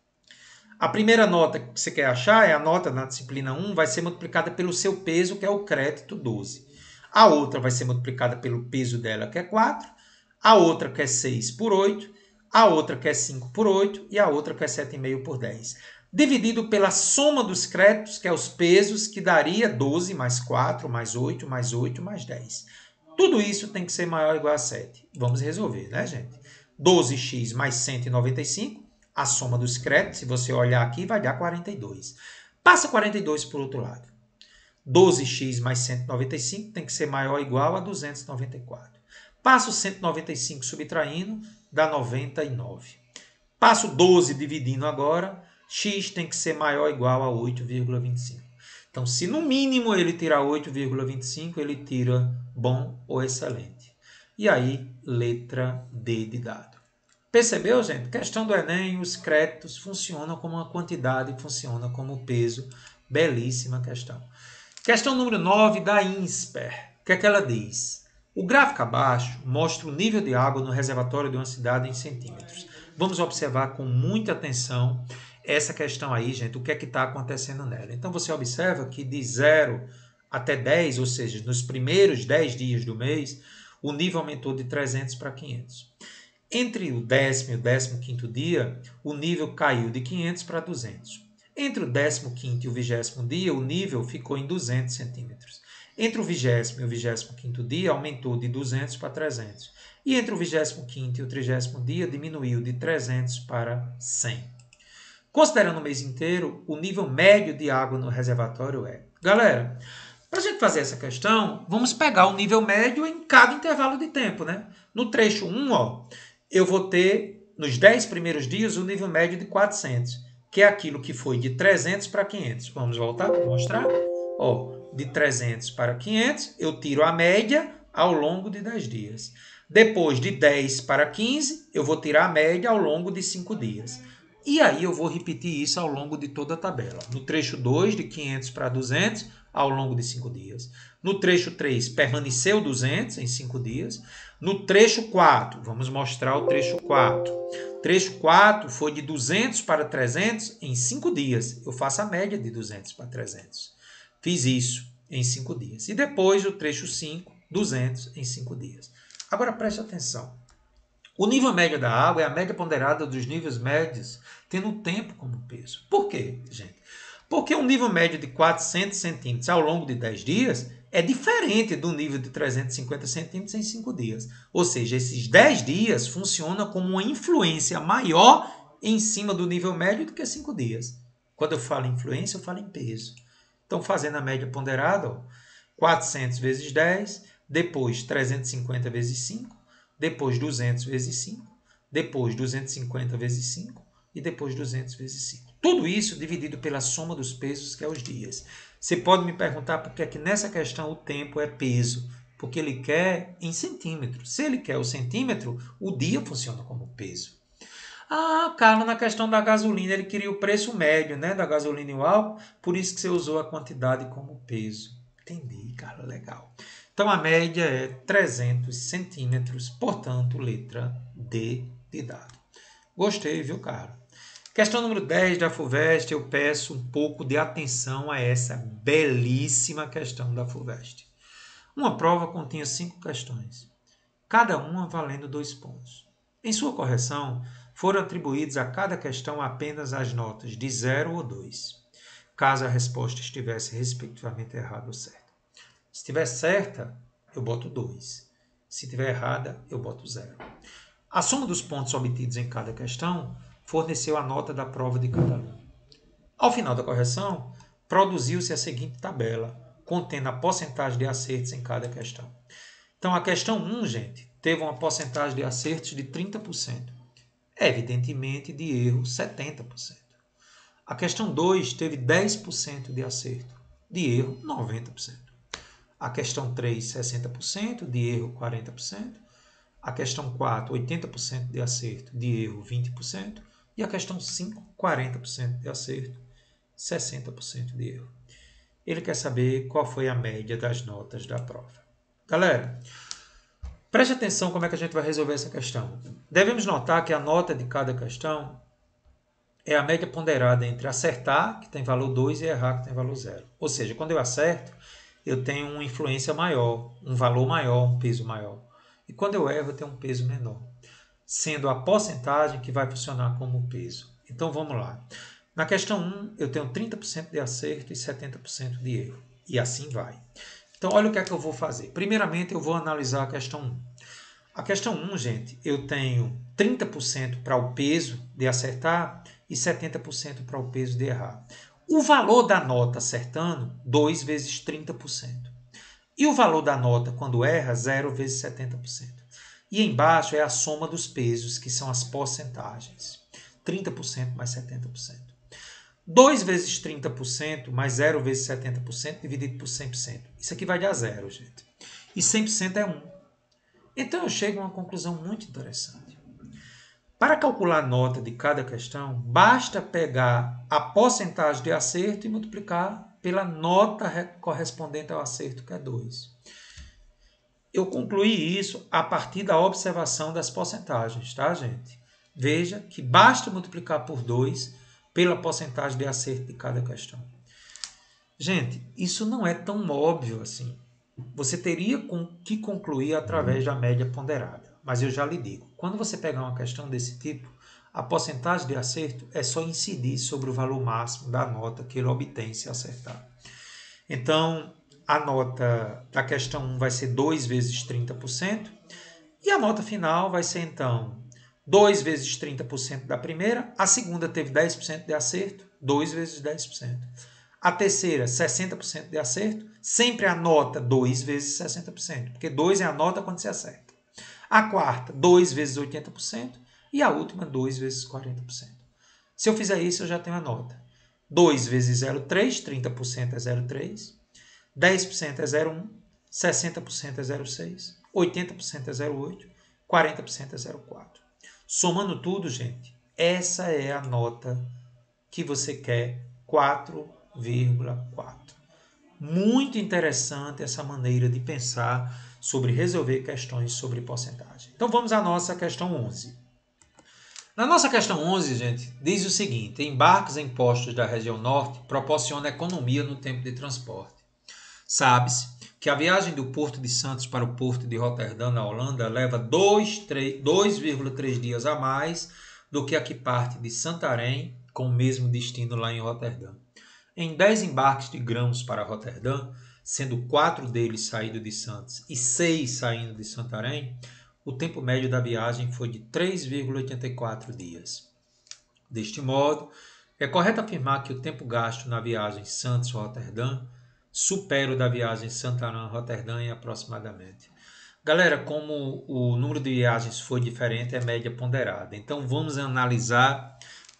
a primeira nota que você quer achar é a nota na disciplina um, vai ser multiplicada pelo seu peso, que é o crédito doze. A outra vai ser multiplicada pelo peso dela, que é quatro. A outra que é seis por oito. A outra que é cinco por oito. E a outra que é sete vírgula cinco por dez. Dividido pela soma dos créditos, que é os pesos, que daria doze mais quatro, mais oito, mais oito, mais dez. Tudo isso tem que ser maior ou igual a sete. Vamos resolver, né, gente? doze x mais cento e noventa e cinco. A soma dos créditos, se você olhar aqui, vai dar quarenta e dois. Passa quarenta e dois para o outro lado. doze x mais cento e noventa e cinco tem que ser maior ou igual a duzentos e noventa e quatro. Passo cento e noventa e cinco subtraindo, dá noventa e nove. Passo doze dividindo agora, x tem que ser maior ou igual a oito vírgula vinte e cinco. Então, se no mínimo ele tirar oito vírgula vinte e cinco, ele tira bom ou excelente. E aí, letra D de dado. Percebeu, gente? Questão do Enem, os créditos funcionam como uma quantidade, funcionam como peso. Belíssima questão. Questão número nove da INSPER. O que é que ela diz? O gráfico abaixo mostra o nível de água no reservatório de uma cidade em centímetros. Vamos observar com muita atenção essa questão aí, gente, o que é que está acontecendo nela. Então, você observa que de zero até dez, ou seja, nos primeiros dez dias do mês, o nível aumentou de trezentos para quinhentos. Entre o décimo e o décimo quinto dia, o nível caiu de quinhentos para duzentos. Entre o décimo quinto e o vigésimo dia, o nível ficou em duzentos centímetros. Entre o vigésimo e o vigésimo quinto dia, aumentou de duzentos para trezentos. E entre o vigésimo quinto e o trigésimo dia, diminuiu de trezentos para cem. Considerando o mês inteiro, o nível médio de água no reservatório é... Galera, para a gente fazer essa questão, vamos pegar o nível médio em cada intervalo de tempo, né? No trecho um, ó, eu vou ter, nos dez primeiros dias, o nível médio de quatrocentos, que é aquilo que foi de trezentos para quinhentos. Vamos voltar para mostrar? Ó, de trezentos para quinhentos, eu tiro a média ao longo de dez dias. Depois, de dez para quinze, eu vou tirar a média ao longo de cinco dias. E aí eu vou repetir isso ao longo de toda a tabela. No trecho dois, de quinhentos para duzentos, ao longo de cinco dias. No trecho três, permaneceu duzentos em cinco dias. No trecho quatro, vamos mostrar o trecho quatro. Trecho quatro foi de duzentos para trezentos em cinco dias. Eu faço a média de duzentos para trezentos. Fiz isso em cinco dias. E depois o trecho cinco, duzentos em cinco dias. Agora preste atenção. O nível médio da água é a média ponderada dos níveis médios, tendo o tempo como peso. Por quê, gente? Porque um nível médio de quatrocentos centímetros ao longo de dez dias é diferente do nível de trezentos e cinquenta centímetros em cinco dias. Ou seja, esses dez dias funcionam como uma influência maior em cima do nível médio do que cinco dias. Quando eu falo influência, eu falo em peso. Então, fazendo a média ponderada, ó, quatrocentos vezes dez, depois trezentos e cinquenta vezes cinco, depois duzentos vezes cinco, depois duzentos e cinquenta vezes cinco e depois duzentos vezes cinco. Tudo isso dividido pela soma dos pesos, que é os dias. Você pode me perguntar por que é que nessa questão o tempo é peso, porque ele quer em centímetros. Se ele quer o centímetro, o dia funciona como peso. Ah, Carlos, na questão da gasolina, ele queria o preço médio, né, da gasolina e o álcool, por isso que você usou a quantidade como peso. Entendi, Carlos, legal. Então, a média é trezentos centímetros, portanto, letra D de dado. Gostei, viu, Carlos? Questão número dez da FUVEST, eu peço um pouco de atenção a essa belíssima questão da FUVEST. Uma prova continha cinco questões, cada uma valendo dois pontos. Em sua correção, foram atribuídos a cada questão apenas as notas de zero ou dois, caso a resposta estivesse respectivamente errada ou certa. Se estiver certa, eu boto dois. Se estiver errada, eu boto zero. A soma dos pontos obtidos em cada questão forneceu a nota da prova de cada aluno. Ao final da correção, produziu-se a seguinte tabela, contendo a porcentagem de acertos em cada questão. Então, a questão um, gente, teve uma porcentagem de acertos de trinta por cento. Evidentemente, de erro, setenta por cento. A questão dois teve dez por cento de acerto, de erro, noventa por cento. A questão três, sessenta por cento, de erro, quarenta por cento. A questão quatro, oitenta por cento de acerto, de erro, vinte por cento. E a questão cinco, quarenta por cento de acerto, sessenta por cento de erro. Ele quer saber qual foi a média das notas da prova. Galera, preste atenção como é que a gente vai resolver essa questão. Devemos notar que a nota de cada questão é a média ponderada entre acertar, que tem valor dois, e errar, que tem valor zero. Ou seja, quando eu acerto, eu tenho uma influência maior, um valor maior, um peso maior. E quando eu erro, eu tenho um peso menor, sendo a porcentagem que vai funcionar como peso. Então vamos lá. Na questão um, eu tenho trinta por cento de acerto e setenta por cento de erro. E assim vai. Então olha o que é que eu vou fazer. Primeiramente, eu vou analisar a questão um. A questão um, gente, eu tenho trinta por cento para o peso de acertar e setenta por cento para o peso de errar. O valor da nota acertando, dois vezes trinta por cento. E o valor da nota quando erra, zero vezes setenta por cento. E embaixo é a soma dos pesos, que são as porcentagens. trinta por cento mais setenta por cento. dois vezes trinta por cento mais zero vezes setenta por cento dividido por cem por cento. Isso aqui vai dar zero, gente. E cem por cento é um. Então eu chego a uma conclusão muito interessante. Para calcular a nota de cada questão, basta pegar a porcentagem de acerto e multiplicar pela nota correspondente ao acerto, que é dois. Eu concluí isso a partir da observação das porcentagens, tá, gente? Veja que basta multiplicar por dois pela porcentagem de acerto de cada questão. Gente, isso não é tão óbvio assim. Você teria que concluir através da média ponderada. Mas eu já lhe digo, quando você pegar uma questão desse tipo, a porcentagem de acerto é só incidir sobre o valor máximo da nota que ele obtém se acertar. Então, a nota da questão um vai ser dois vezes trinta por cento e a nota final vai ser, então, dois vezes trinta por cento da primeira, a segunda teve dez por cento de acerto, dois vezes dez por cento. A terceira, sessenta por cento de acerto, sempre a nota dois vezes sessenta por cento, porque dois é a nota quando se acerta. A quarta, dois vezes oitenta por cento e a última, dois vezes quarenta por cento. Se eu fizer isso, eu já tenho a nota. dois vezes zero vírgula três, trinta por cento é zero vírgula três, dez por cento é zero vírgula um, sessenta por cento é zero vírgula seis, oitenta por cento é zero vírgula oito, quarenta por cento é zero vírgula quatro. Somando tudo, gente, essa é a nota que você quer, quatro vírgula quatro. Muito interessante essa maneira de pensar sobre resolver questões sobre porcentagem. Então vamos à nossa questão onze. Na nossa questão onze, gente, diz o seguinte: embarques em postos da região norte proporcionam economia no tempo de transporte. Sabe-se que a viagem do Porto de Santos para o Porto de Roterdã, na Holanda, leva dois vírgula três dias a mais do que a que parte de Santarém com o mesmo destino lá em Roterdã. Em dez embarques de grãos para Roterdã, sendo quatro deles saindo de Santos e seis saindo de Santarém, o tempo médio da viagem foi de três vírgula oitenta e quatro dias. Deste modo, é correto afirmar que o tempo gasto na viagem Santos-Roterdã supera o da viagem Santarém-Roterdã em aproximadamente. Galera, como o número de viagens foi diferente, é média ponderada. Então vamos analisar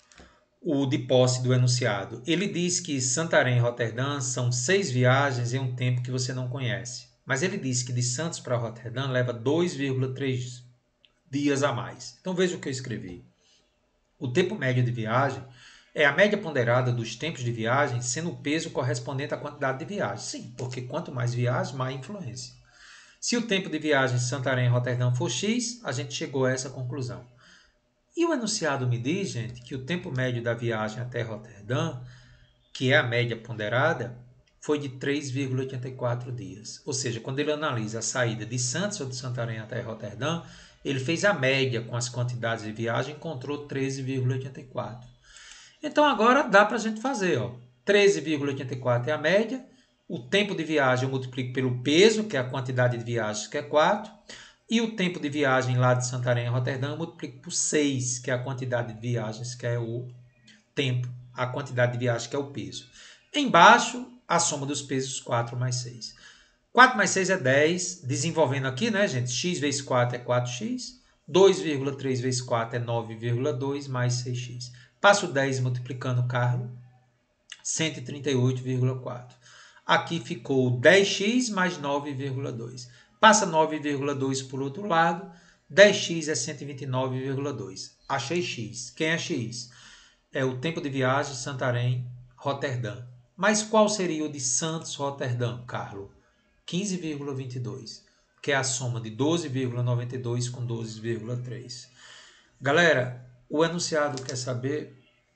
o de posse do enunciado. Ele diz que Santarém e Roterdã são seis viagens em um tempo que você não conhece. Mas ele diz que de Santos para Roterdã leva dois vírgula três dias a mais. Então veja o que eu escrevi. O tempo médio de viagem é a média ponderada dos tempos de viagem, sendo o peso correspondente à quantidade de viagens. Sim, porque quanto mais viagem, mais influência. Se o tempo de viagem de Santarém e Roterdã for X, a gente chegou a essa conclusão. E o enunciado me diz, gente, que o tempo médio da viagem até Roterdã, que é a média ponderada, foi de três vírgula oitenta e quatro dias. Ou seja, quando ele analisa a saída de Santos ou de Santarém até Roterdã, ele fez a média com as quantidades de viagem e encontrou treze vírgula oitenta e quatro. Então agora dá para a gente fazer. Ó. treze vírgula oitenta e quatro é a média, o tempo de viagem eu multiplico pelo peso, que é a quantidade de viagens, que é quatro, e o tempo de viagem lá de Santarém a Roterdã eu multiplico por seis, que é a quantidade de viagens, que é o tempo, a quantidade de viagens, que é o peso. Embaixo, a soma dos pesos, quatro mais seis. quatro mais seis é dez, desenvolvendo aqui, né, gente? X vezes quatro é quatro x, dois vírgula três vezes quatro é nove vírgula dois, mais seis x. Passo dez multiplicando o carro, cento e trinta e oito vírgula quatro. Aqui ficou dez x mais nove vírgula dois. Passa nove vírgula dois por outro lado, dez x é cento e vinte e nove vírgula dois. Achei x. Quem é x? É o tempo de viagem Santarém-Roterdã. Mas qual seria o de Santos-Roterdã, Carlos? quinze vírgula vinte e dois, que é a soma de doze vírgula noventa e dois com doze vírgula três. Galera, o enunciado quer saber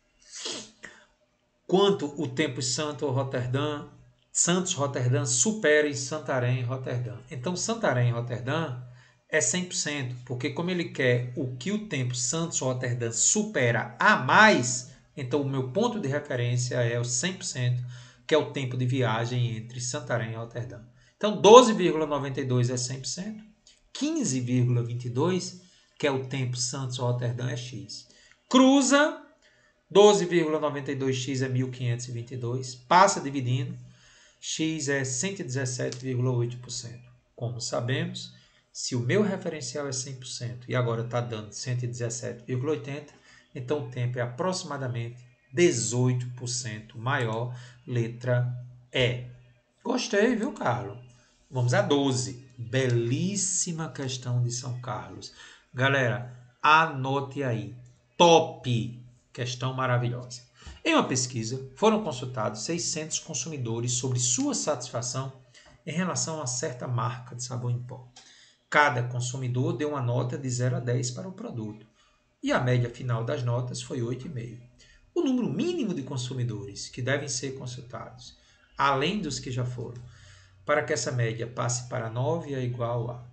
quanto o tempo Santos-Roterdã, Santos-Roterdã supera em Santarém-Roterdã. Então, Santarém-Roterdã é cem por cento, porque como ele quer o que o tempo Santos-Roterdã supera a mais, então o meu ponto de referência é o cem por cento, que é o tempo de viagem entre Santarém e Roterdã. Então, doze vírgula noventa e dois é cem por cento, quinze vírgula vinte e dois, que é o tempo Santos-Roterdã, é x. Cruza, doze vírgula noventa e dois x é mil quinhentos e vinte e dois, passa dividindo, x é cento e dezessete vírgula oito por cento. Como sabemos, se o meu referencial é cem por cento e agora está dando cento e dezessete vírgula oitenta por cento, então o tempo é aproximadamente dezoito por cento maior, letra E. Gostei, viu, Carlos? Vamos a doze. Belíssima questão de São Carlos. Galera, anote aí. Top! Questão maravilhosa. Em uma pesquisa, foram consultados seiscentos consumidores sobre sua satisfação em relação a certa marca de sabão em pó. Cada consumidor deu uma nota de zero a dez para o produto, e a média final das notas foi oito vírgula cinco. O número mínimo de consumidores que devem ser consultados, além dos que já foram, para que essa média passe para nove é igual a...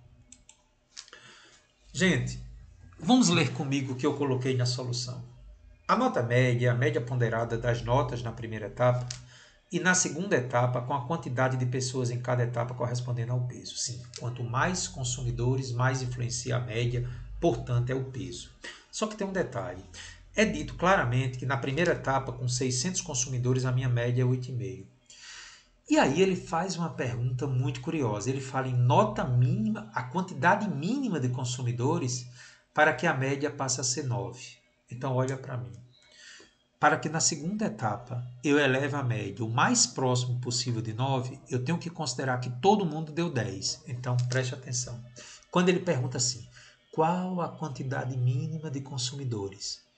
Gente, vamos ler comigo o que eu coloquei na solução. A nota média é a média ponderada das notas na primeira etapa e na segunda etapa com a quantidade de pessoas em cada etapa correspondendo ao peso. Sim, quanto mais consumidores, mais influencia a média, portanto é o peso. Só que tem um detalhe. É dito claramente que na primeira etapa, com seiscentos consumidores, a minha média é oito vírgula cinco. E aí ele faz uma pergunta muito curiosa. Ele fala em nota mínima, a quantidade mínima de consumidores para que a média passe a ser nove. Então olha para mim. Para que na segunda etapa eu eleve a média o mais próximo possível de nove, eu tenho que considerar que todo mundo deu dez. Então preste atenção. Quando ele pergunta assim, qual a quantidade mínima de consumidores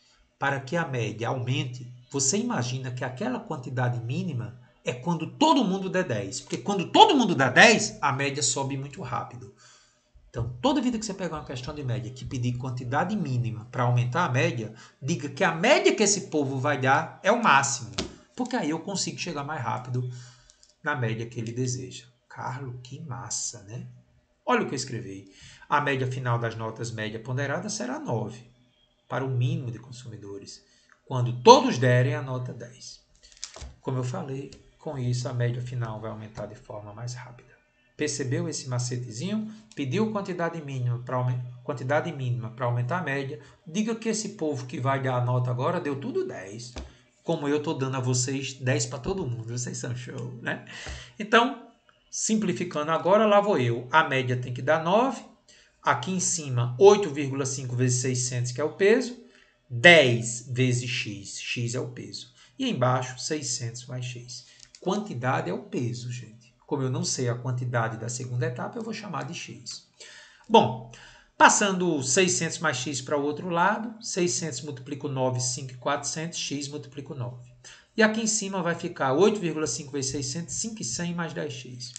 para que a média aumente, você imagina que aquela quantidade mínima é quando todo mundo der dez. Porque quando todo mundo der dez, a média sobe muito rápido. Então, toda vida que você pegar uma questão de média que pedir quantidade mínima para aumentar a média, diga que a média que esse povo vai dar é o máximo. Porque aí eu consigo chegar mais rápido na média que ele deseja. Carlos, que massa, né? Olha o que eu escrevi. A média final das notas média ponderada será nove, para o mínimo de consumidores, quando todos derem a nota dez. Como eu falei, com isso a média final vai aumentar de forma mais rápida. Percebeu esse macetezinho? Pediu quantidade mínima para quantidade mínima para aumentar a média. Diga que esse povo que vai dar a nota agora deu tudo dez. Como eu estou dando a vocês dez para todo mundo. Vocês são show, né? Então, simplificando agora, lá vou eu. A média tem que dar nove. Aqui em cima, oito vírgula cinco vezes seiscentos, que é o peso. dez vezes x. X é o peso. E embaixo, seiscentos mais x. Quantidade é o peso, gente. Como eu não sei a quantidade da segunda etapa, eu vou chamar de x. Bom, passando seiscentos mais x para o outro lado, seiscentos multiplica nove, cinco e quatrocentos, x multiplica nove. E aqui em cima vai ficar oito vírgula cinco vezes seiscentos, cinco e cem mais dez x.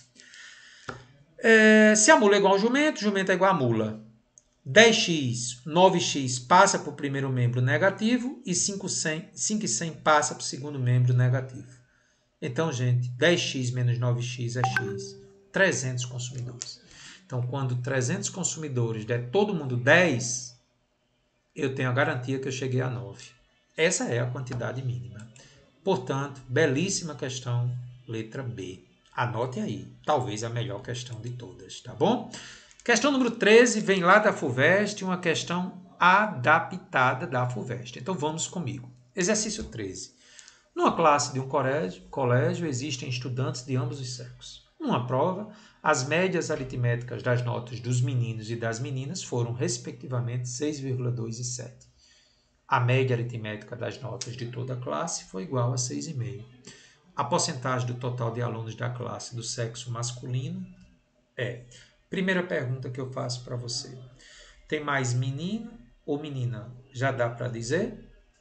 É, se a mula é igual ao jumento, jumento é igual a mula. dez x, nove x passa para o primeiro membro negativo e cinco e cem passa para o segundo membro negativo. Então, gente, dez x menos nove x é x. trezentos consumidores. Então, quando trezentos consumidores der todo mundo dez, eu tenho a garantia que eu cheguei a nove. Essa é a quantidade mínima. Portanto, belíssima questão, letra B. Anote aí, talvez a melhor questão de todas, tá bom? Questão número treze vem lá da FUVEST, uma questão adaptada da FUVEST. Então, vamos comigo. Exercício treze. Numa classe de um colégio, colégio, existem estudantes de ambos os sexos. Numa prova, as médias aritméticas das notas dos meninos e das meninas foram, respectivamente, seis vírgula dois e sete. A média aritmética das notas de toda a classe foi igual a seis vírgula cinco. A porcentagem do total de alunos da classe do sexo masculino é... Primeira pergunta que eu faço para você. Tem mais menino ou menina? Já dá para dizer?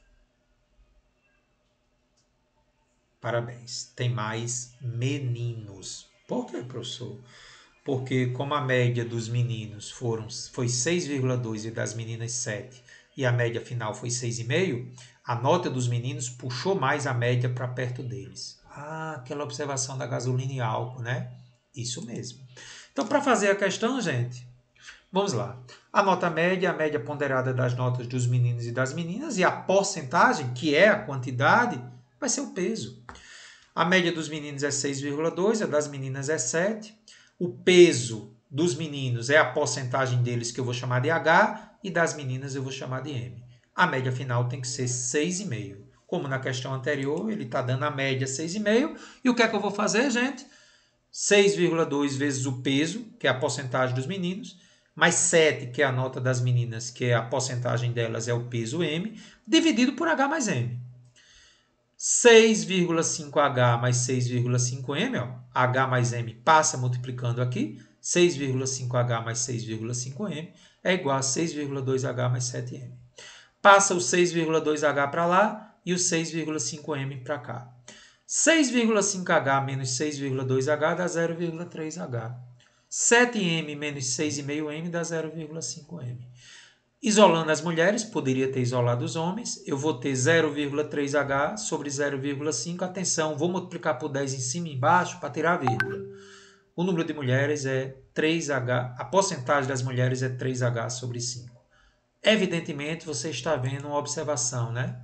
Parabéns. Tem mais meninos. Por que, professor? Porque como a média dos meninos foram, foi seis vírgula dois e das meninas sete, e a média final foi seis vírgula cinco, a nota dos meninos puxou mais a média para perto deles. Ah, aquela observação da gasolina e álcool, né? Isso mesmo. Então, para fazer a questão, gente, vamos lá. A nota média, a média ponderada das notas dos meninos e das meninas, e a porcentagem, que é a quantidade, vai ser o peso. A média dos meninos é seis vírgula dois, a das meninas é sete. O peso dos meninos é a porcentagem deles, que eu vou chamar de H, e das meninas eu vou chamar de M. A média final tem que ser seis vírgula cinco. Como na questão anterior, ele está dando a média seis vírgula cinco. E o que é que eu vou fazer, gente? seis vírgula dois vezes o peso, que é a porcentagem dos meninos, mais sete, que é a nota das meninas, que é a porcentagem delas, é o peso M, dividido por H mais M. seis vírgula cinco H mais seis vírgula cinco M, ó, H mais M passa multiplicando aqui, seis vírgula cinco H mais seis vírgula cinco M é igual a seis vírgula dois H mais sete M. Passa o seis vírgula dois H para lá e o seis vírgula cinco M para cá. seis vírgula cinco H menos seis vírgula dois H dá zero vírgula três H. sete M menos seis vírgula cinco M dá zero vírgula cinco M. Isolando as mulheres, poderia ter isolado os homens, eu vou ter zero vírgula três H sobre zero vírgula cinco. Atenção, vou multiplicar por dez em cima e embaixo para tirar a vírgula. O número de mulheres é três H, a porcentagem das mulheres é três H sobre cinco. Evidentemente, você está vendo uma observação, né?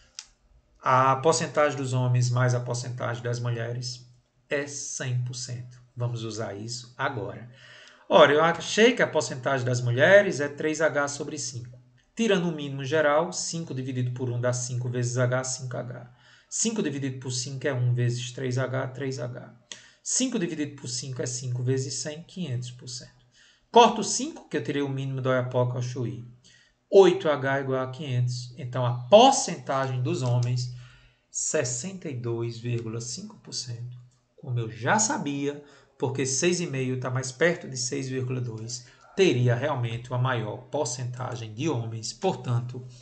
A porcentagem dos homens mais a porcentagem das mulheres é cem por cento. Vamos usar isso agora. Ora, eu achei que a porcentagem das mulheres é três H sobre cinco. Tirando o mínimo geral, cinco dividido por um dá cinco vezes H, cinco H. cinco dividido por cinco é um vezes três H, três H. cinco dividido por cinco é cinco vezes cem, quinhentos por cento. Corto cinco, que eu tirei o mínimo do Oiapoque ao Chuí. oito H igual a quinhentos. Então, a porcentagem dos homens, sessenta e dois vírgula cinco por cento. Como eu já sabia, porque seis vírgula cinco está mais perto de seis vírgula dois, teria realmente uma maior porcentagem de homens. Portanto,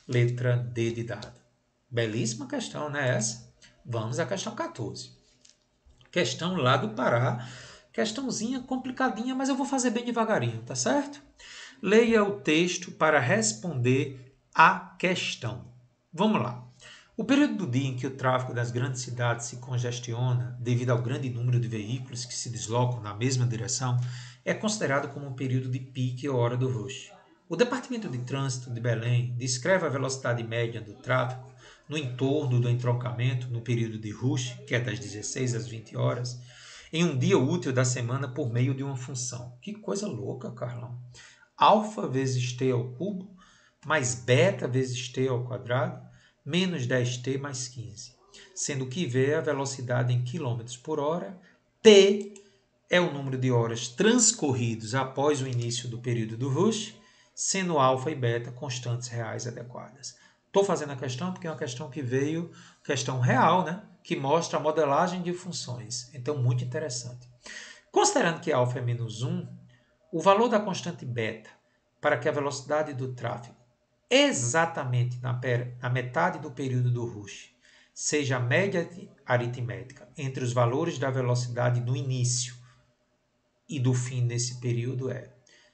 Letra D de dado. Belíssima questão, né essa? Vamos à questão quatorze. Questão lá do Pará. Questãozinha complicadinha, mas eu vou fazer bem devagarinho, tá certo? Leia o texto para responder a questão. Vamos lá. O período do dia em que o tráfego das grandes cidades se congestiona devido ao grande número de veículos que se deslocam na mesma direção é considerado como um período de pique ou hora do rush. O Departamento de Trânsito de Belém descreve a velocidade média do tráfego no entorno do entroncamento no período de rush, que é das dezesseis às vinte horas, em um dia útil da semana por meio de uma função. Que coisa louca, Carlão. Alfa vezes t ao cubo, mais beta vezes t ao quadrado, menos dez t mais quinze. Sendo que V é a velocidade em quilômetros por hora, T é o número de horas transcorridos após o início do período do rush, sendo alfa e beta constantes reais adequadas. Estou fazendo a questão porque é uma questão que veio, questão real, né? Que mostra a modelagem de funções. Então, muito interessante. Considerando que alfa é menos um, o valor da constante beta para que a velocidade do tráfego, exatamente na, na metade do período do rush, seja a média aritmética entre os valores da velocidade no início e do fim nesse período é.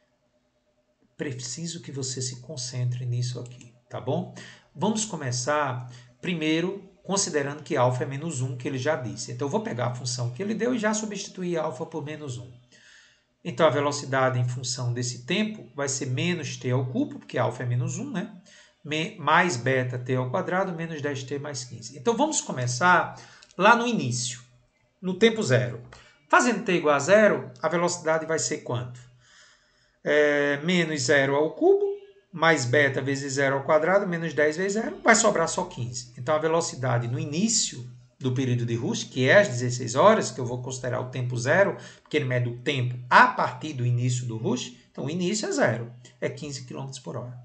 Preciso que você se concentre nisso aqui, tá bom? Vamos começar primeiro considerando que alfa é menos um, que ele já disse. Então, eu vou pegar a função que ele deu e já substituir alfa por menos um. Então, a velocidade em função desse tempo vai ser menos t ao cubo, porque alfa é menos um, né? Mais beta t ao quadrado, menos dez t mais quinze. Então, vamos começar lá no início, no tempo zero. Fazendo t igual a zero, a velocidade vai ser quanto? É, menos zero ao cubo, mais beta vezes zero ao quadrado, menos dez vezes zero, vai sobrar só quinze. Então, a velocidade no início do período de rush, que é às dezesseis horas, que eu vou considerar o tempo zero, porque ele mede o tempo a partir do início do rush, então o início é zero, é quinze quilômetros por hora.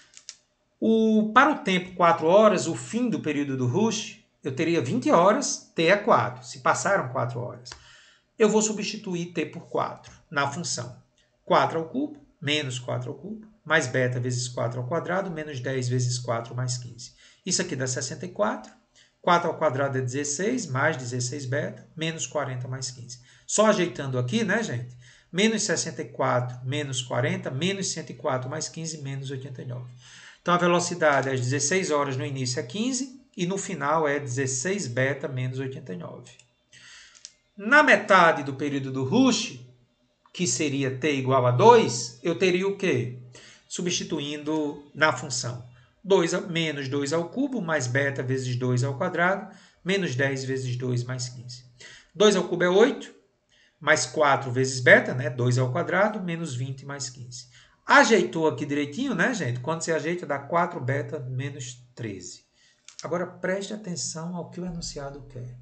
O, para o tempo quatro horas, o fim do período do rush, eu teria vinte horas, t é quatro, se passaram quatro horas. Eu vou substituir t por quatro na função. quatro ao cubo, menos quatro ao cubo, mais beta vezes quatro ao quadrado, menos dez vezes quatro mais quinze. Isso aqui dá sessenta e quatro. quatro ao quadrado é dezesseis, mais dezesseis beta, menos quarenta mais quinze. Só ajeitando aqui, né, gente? Menos sessenta e quatro, menos quarenta, menos cento e quatro mais quinze, menos oitenta e nove. Então, a velocidade às dezesseis horas no início é quinze e no final é dezesseis beta menos oitenta e nove. Na metade do período do rush, que seria t igual a dois, eu teria o quê? Substituindo na função. dois, menos dois ao cubo, mais beta vezes dois ao quadrado, menos dez vezes dois mais quinze. dois ao cubo é oito, mais quatro vezes beta, né? dois ao quadrado, menos vinte mais quinze. Ajeitou aqui direitinho, né, gente? Quando você ajeita, dá quatro beta menos treze. Agora, preste atenção ao que o enunciado quer.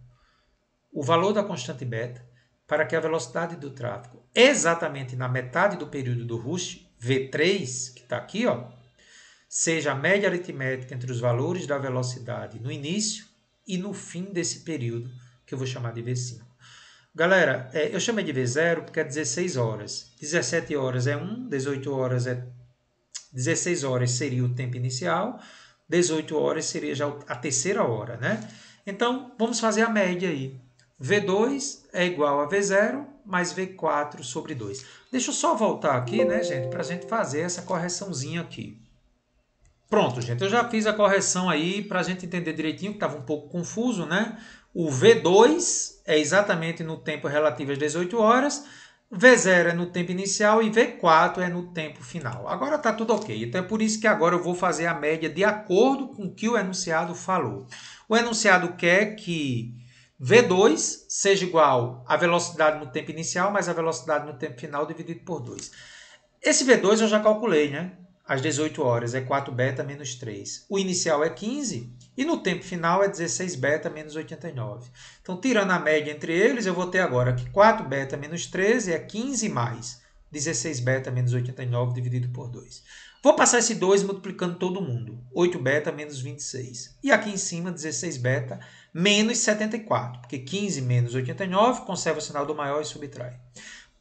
O valor da constante beta para que a velocidade do tráfego, exatamente na metade do período do rush, V três, que está aqui, ó, seja a média aritmética entre os valores da velocidade no início e no fim desse período, que eu vou chamar de V cinco. Galera, eu chamei de V zero porque é dezesseis horas. dezessete horas é um, dezoito horas é... dezesseis horas seria o tempo inicial, dezoito horas seria já a terceira hora, né? Então, vamos fazer a média aí. V dois é igual a V zero mais V quatro sobre dois. Deixa eu só voltar aqui, né, gente, para a gente fazer essa correçãozinha aqui. Pronto, gente, eu já fiz a correção aí para a gente entender direitinho, que estava um pouco confuso, né? O V dois é exatamente no tempo relativo às dezoito horas, V zero é no tempo inicial e V quatro é no tempo final. Agora está tudo ok. Então é por isso que agora eu vou fazer a média de acordo com o que o enunciado falou. O enunciado quer que V dois seja igual à velocidade no tempo inicial mais a velocidade no tempo final dividido por dois. Esse V dois eu já calculei, né? Às dezoito horas é quatro beta menos três. O inicial é quinze e no tempo final é dezesseis beta menos oitenta e nove. Então, tirando a média entre eles, eu vou ter agora que quatro beta menos treze é quinze mais dezesseis beta menos oitenta e nove dividido por dois. Vou passar esse dois multiplicando todo mundo. oito beta menos vinte e seis. E aqui em cima, dezesseis beta menos setenta e quatro. Porque quinze menos oitenta e nove conserva o sinal do maior e subtrai.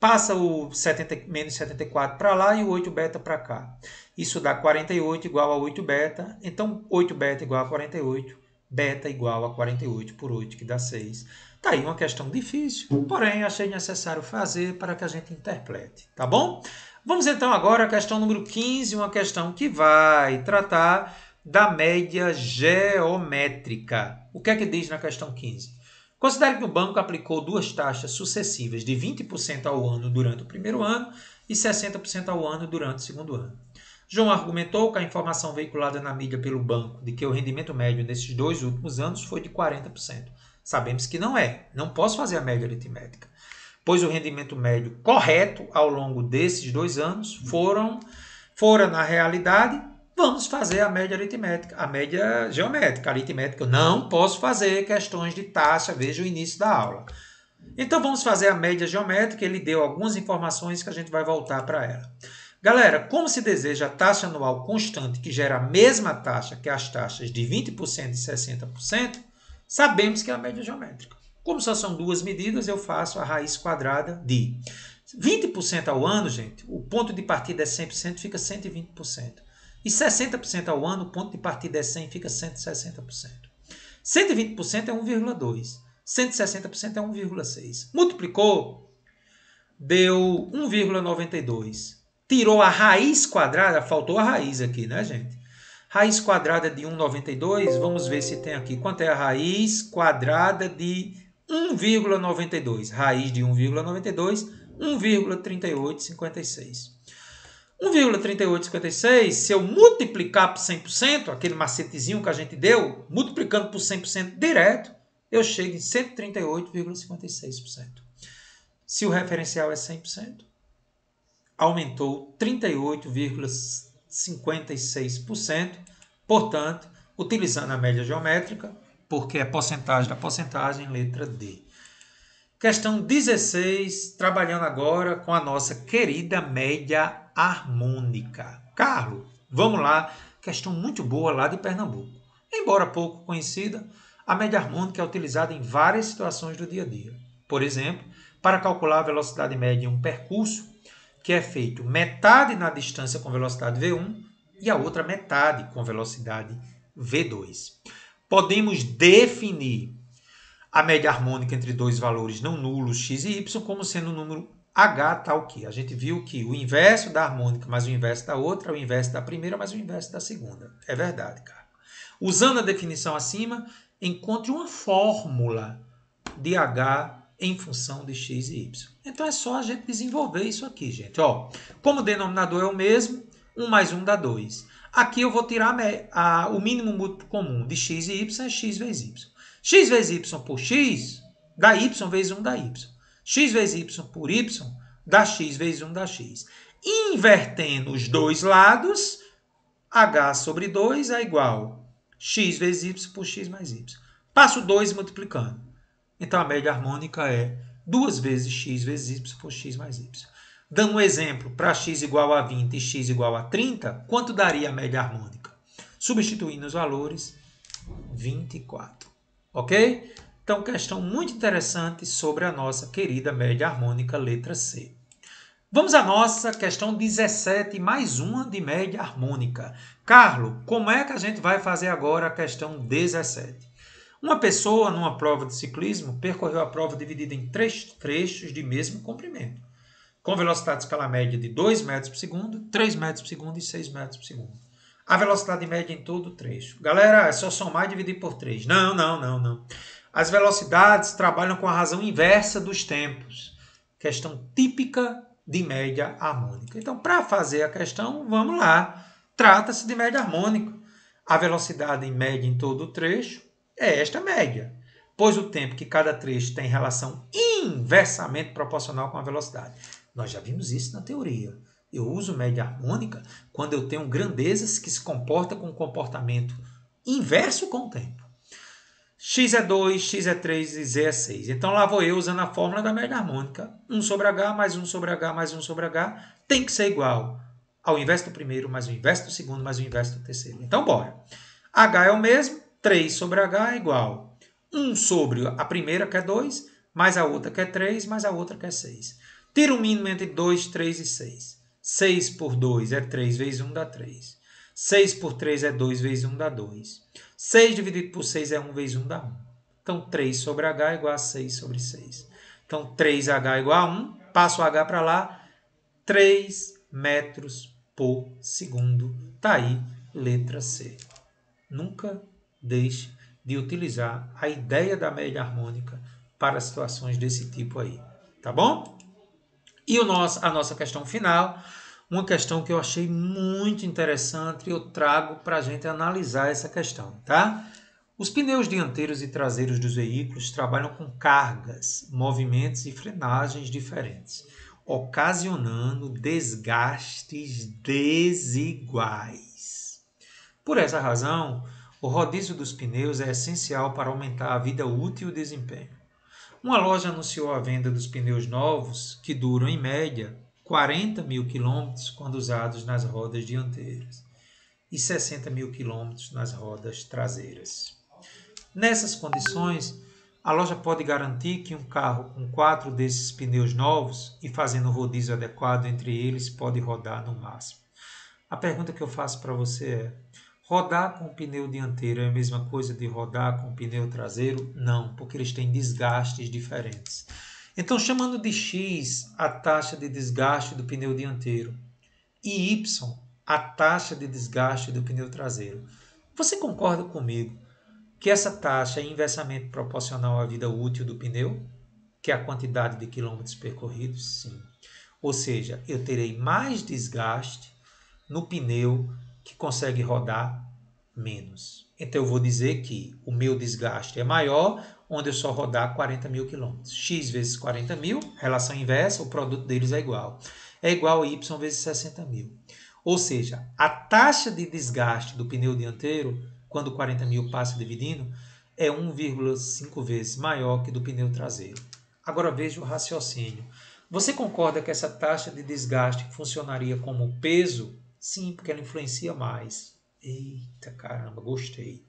Passa o setenta, menos setenta e quatro para lá e o oito beta para cá. Isso dá quarenta e oito igual a oito beta. Então, oito beta igual a quarenta e oito. Beta igual a quarenta e oito por oito, que dá seis. Tá aí uma questão difícil, porém achei necessário fazer para que a gente interprete, tá bom? Vamos então agora à questão número quinze, uma questão que vai tratar da média geométrica. O que é que diz na questão quinze? Considere que o banco aplicou duas taxas sucessivas de vinte por cento ao ano durante o primeiro ano e sessenta por cento ao ano durante o segundo ano. João argumentou que a informação veiculada na mídia pelo banco de que o rendimento médio nesses dois últimos anos foi de quarenta por cento. Sabemos que não é, não posso fazer a média aritmética, pois o rendimento médio correto ao longo desses dois anos foram, fora na realidade, vamos fazer a média aritmética, a média geométrica, a aritmética. Eu não posso fazer questões de taxa, veja o início da aula. Então vamos fazer a média geométrica, ele deu algumas informações que a gente vai voltar para ela. Galera, como se deseja a taxa anual constante que gera a mesma taxa que as taxas de vinte por cento e sessenta por cento, sabemos que é a média geométrica. Como só são duas medidas, eu faço a raiz quadrada de vinte por cento ao ano, gente, o ponto de partida é cem por cento, fica cento e vinte por cento. E sessenta por cento ao ano, o ponto de partida é cem, fica cento e sessenta por cento. cento e vinte por cento é um vírgula dois. cento e sessenta por cento é um vírgula seis. Multiplicou, deu um vírgula noventa e dois. Tirou a raiz quadrada, faltou a raiz aqui, né, gente? Raiz quadrada de um vírgula noventa e dois, vamos ver se tem aqui. Quanto é a raiz quadrada de um vírgula noventa e dois? Raiz de um vírgula noventa e dois, um vírgula trinta e oito cinquenta e seis. um vírgula trinta e oito cinquenta e seis, se eu multiplicar por cem por cento, aquele macetezinho que a gente deu, multiplicando por cem por cento direto, eu chego em cento e trinta e oito vírgula cinquenta e seis por cento. Se o referencial é cem por cento, aumentou trinta e oito vírgula cinquenta e seis por cento, portanto, utilizando a média geométrica, porque é porcentagem da porcentagem, letra D. Questão dezesseis, trabalhando agora com a nossa querida média harmônica. Carlos, vamos lá, questão muito boa lá de Pernambuco. Embora pouco conhecida, a média harmônica é utilizada em várias situações do dia a dia. Por exemplo, para calcular a velocidade média em um percurso, que é feito metade na distância com velocidade v um e a outra metade com velocidade v dois. Podemos definir a média harmônica entre dois valores não nulos, x e y, como sendo o número h tal que. A gente viu que o inverso da harmônica mais o inverso da outra é o inverso da primeira mais o inverso da segunda. É verdade, cara. Usando a definição acima, encontre uma fórmula de h em função de x e y. Então é só a gente desenvolver isso aqui, gente. Ó, como o denominador é o mesmo, um mais um dá dois. Aqui eu vou tirar a, a, o mínimo múltiplo comum de x e y é x vezes y. X vezes y por x dá y vezes um dá y. X vezes y por y dá x vezes um dá x. Invertendo os dois lados, h sobre dois é igual x vezes y por x mais y. Passo dois multiplicando. Então, a média harmônica é duas vezes x vezes y por x mais y. Dando um exemplo, para x igual a vinte e x igual a trinta, quanto daria a média harmônica? Substituindo os valores, vinte e quatro. Ok? Então, questão muito interessante sobre a nossa querida média harmônica, letra C. Vamos à nossa questão dezessete, mais uma de média harmônica. Carlos, como é que a gente vai fazer agora a questão dezessete? Uma pessoa, numa prova de ciclismo, percorreu a prova dividida em três trechos de mesmo comprimento, com velocidade escala média de dois metros por segundo, três metros por segundo e seis metros por segundo. A velocidade média em todo o trecho. Galera, é só somar e dividir por três. Não, não, não, não. As velocidades trabalham com a razão inversa dos tempos. Questão típica de média harmônica. Então, para fazer a questão, vamos lá. Trata-se de média harmônica. A velocidade em média em todo o trecho é esta média, pois o tempo que cada trecho tem relação inversamente proporcional com a velocidade. Nós já vimos isso na teoria. Eu uso média harmônica quando eu tenho grandezas que se comportam com um comportamento inverso com o tempo. X é dois, x é três e z é seis. Então lá vou eu usando a fórmula da média harmônica. um sobre h mais um sobre h mais um sobre h tem que ser igual ao inverso do primeiro mais o inverso do segundo mais o inverso do terceiro. Então bora. H é o mesmo. três sobre h é igual um sobre a primeira, que é dois, mais a outra, que é três, mais a outra, que é seis. Tira o mínimo entre dois, três e seis. seis por dois é três vezes um dá três. seis por três é dois vezes um dá dois. seis dividido por seis é um vezes um dá um. Então, três sobre H é igual a seis sobre seis. Então, três H é igual a um. Passo o H para lá. três metros por segundo. Está aí, letra C. Nunca deixe de utilizar a ideia da média harmônica para situações desse tipo aí. Tá bom? E o nosso, a nossa questão final, uma questão que eu achei muito interessante e eu trago para a gente analisar essa questão, tá? Os pneus dianteiros e traseiros dos veículos trabalham com cargas, movimentos e frenagens diferentes, ocasionando desgastes desiguais. Por essa razão, o rodízio dos pneus é essencial para aumentar a vida útil e o desempenho. Uma loja anunciou a venda dos pneus novos, que duram em média quarenta mil quilômetros quando usados nas rodas dianteiras e sessenta mil quilômetros nas rodas traseiras. Nessas condições, a loja pode garantir que um carro com quatro desses pneus novos e fazendo o rodízio adequado entre eles pode rodar no máximo. A pergunta que eu faço para você é: rodar com o pneu dianteiro é a mesma coisa de rodar com o pneu traseiro? Não, porque eles têm desgastes diferentes. Então, chamando de X a taxa de desgaste do pneu dianteiro e Y a taxa de desgaste do pneu traseiro, você concorda comigo que essa taxa é inversamente proporcional à vida útil do pneu, que é a quantidade de quilômetros percorridos? Sim. Ou seja, eu terei mais desgaste no pneu que consegue rodar menos. Então eu vou dizer que o meu desgaste é maior onde eu só rodar quarenta mil quilômetros. X vezes quarenta mil, relação inversa, o produto deles é igual. É igual a Y vezes sessenta mil. Ou seja, a taxa de desgaste do pneu dianteiro, quando quarenta mil passa dividindo, é um vírgula cinco vezes maior que do pneu traseiro. Agora veja o raciocínio. Você concorda que essa taxa de desgaste funcionaria como peso? Sim, porque ela influencia mais. Eita caramba, gostei.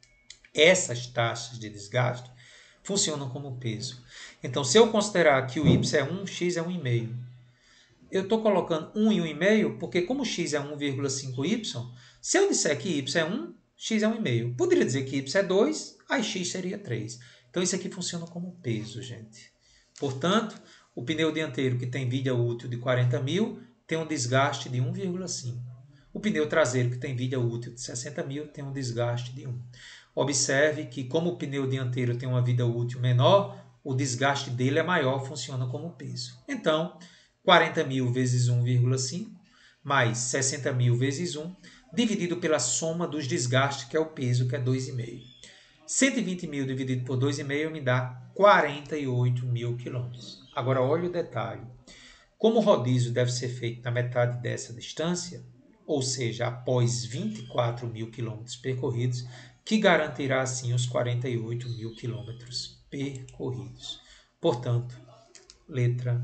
Essas taxas de desgaste funcionam como peso. Então, se eu considerar que o Y é um, X é um vírgula cinco. Eu estou colocando um e um vírgula cinco porque como X é um vírgula cinco Y, se eu disser que Y é um, X é um vírgula cinco. Poderia dizer que Y é dois, aí X seria três. Então, isso aqui funciona como peso, gente. Portanto, o pneu dianteiro que tem vida útil de quarenta mil tem um desgaste de um vírgula cinco. O pneu traseiro que tem vida útil de sessenta mil tem um desgaste de um. Observe que como o pneu dianteiro tem uma vida útil menor, o desgaste dele é maior, funciona como peso. Então, quarenta mil vezes um vírgula cinco mais sessenta mil vezes um, dividido pela soma dos desgastes, que é o peso, que é dois vírgula cinco. cento e vinte mil dividido por dois vírgula cinco me dá quarenta e oito mil quilômetros. Agora, olha o detalhe. Como o rodízio deve ser feito na metade dessa distância, ou seja, após vinte e quatro mil quilômetros percorridos, que garantirá assim os quarenta e oito mil quilômetros percorridos. Portanto, letra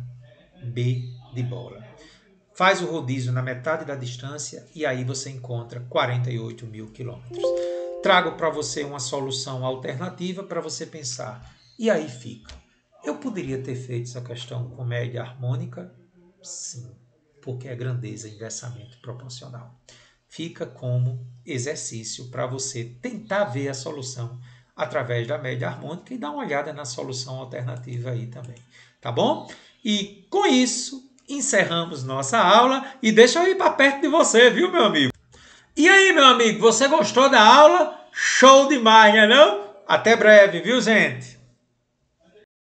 B de bola. Faz o rodízio na metade da distância e aí você encontra quarenta e oito mil quilômetros. Trago para você uma solução alternativa para você pensar. E aí fica. Eu poderia ter feito essa questão com média harmônica? Sim, porque é grandeza inversamente proporcional. Fica como exercício para você tentar ver a solução através da média harmônica e dar uma olhada na solução alternativa aí também. Tá bom? E com isso, encerramos nossa aula e deixa eu ir para perto de você, viu, meu amigo? E aí, meu amigo, você gostou da aula? Show demais, né não? Até breve, viu, gente?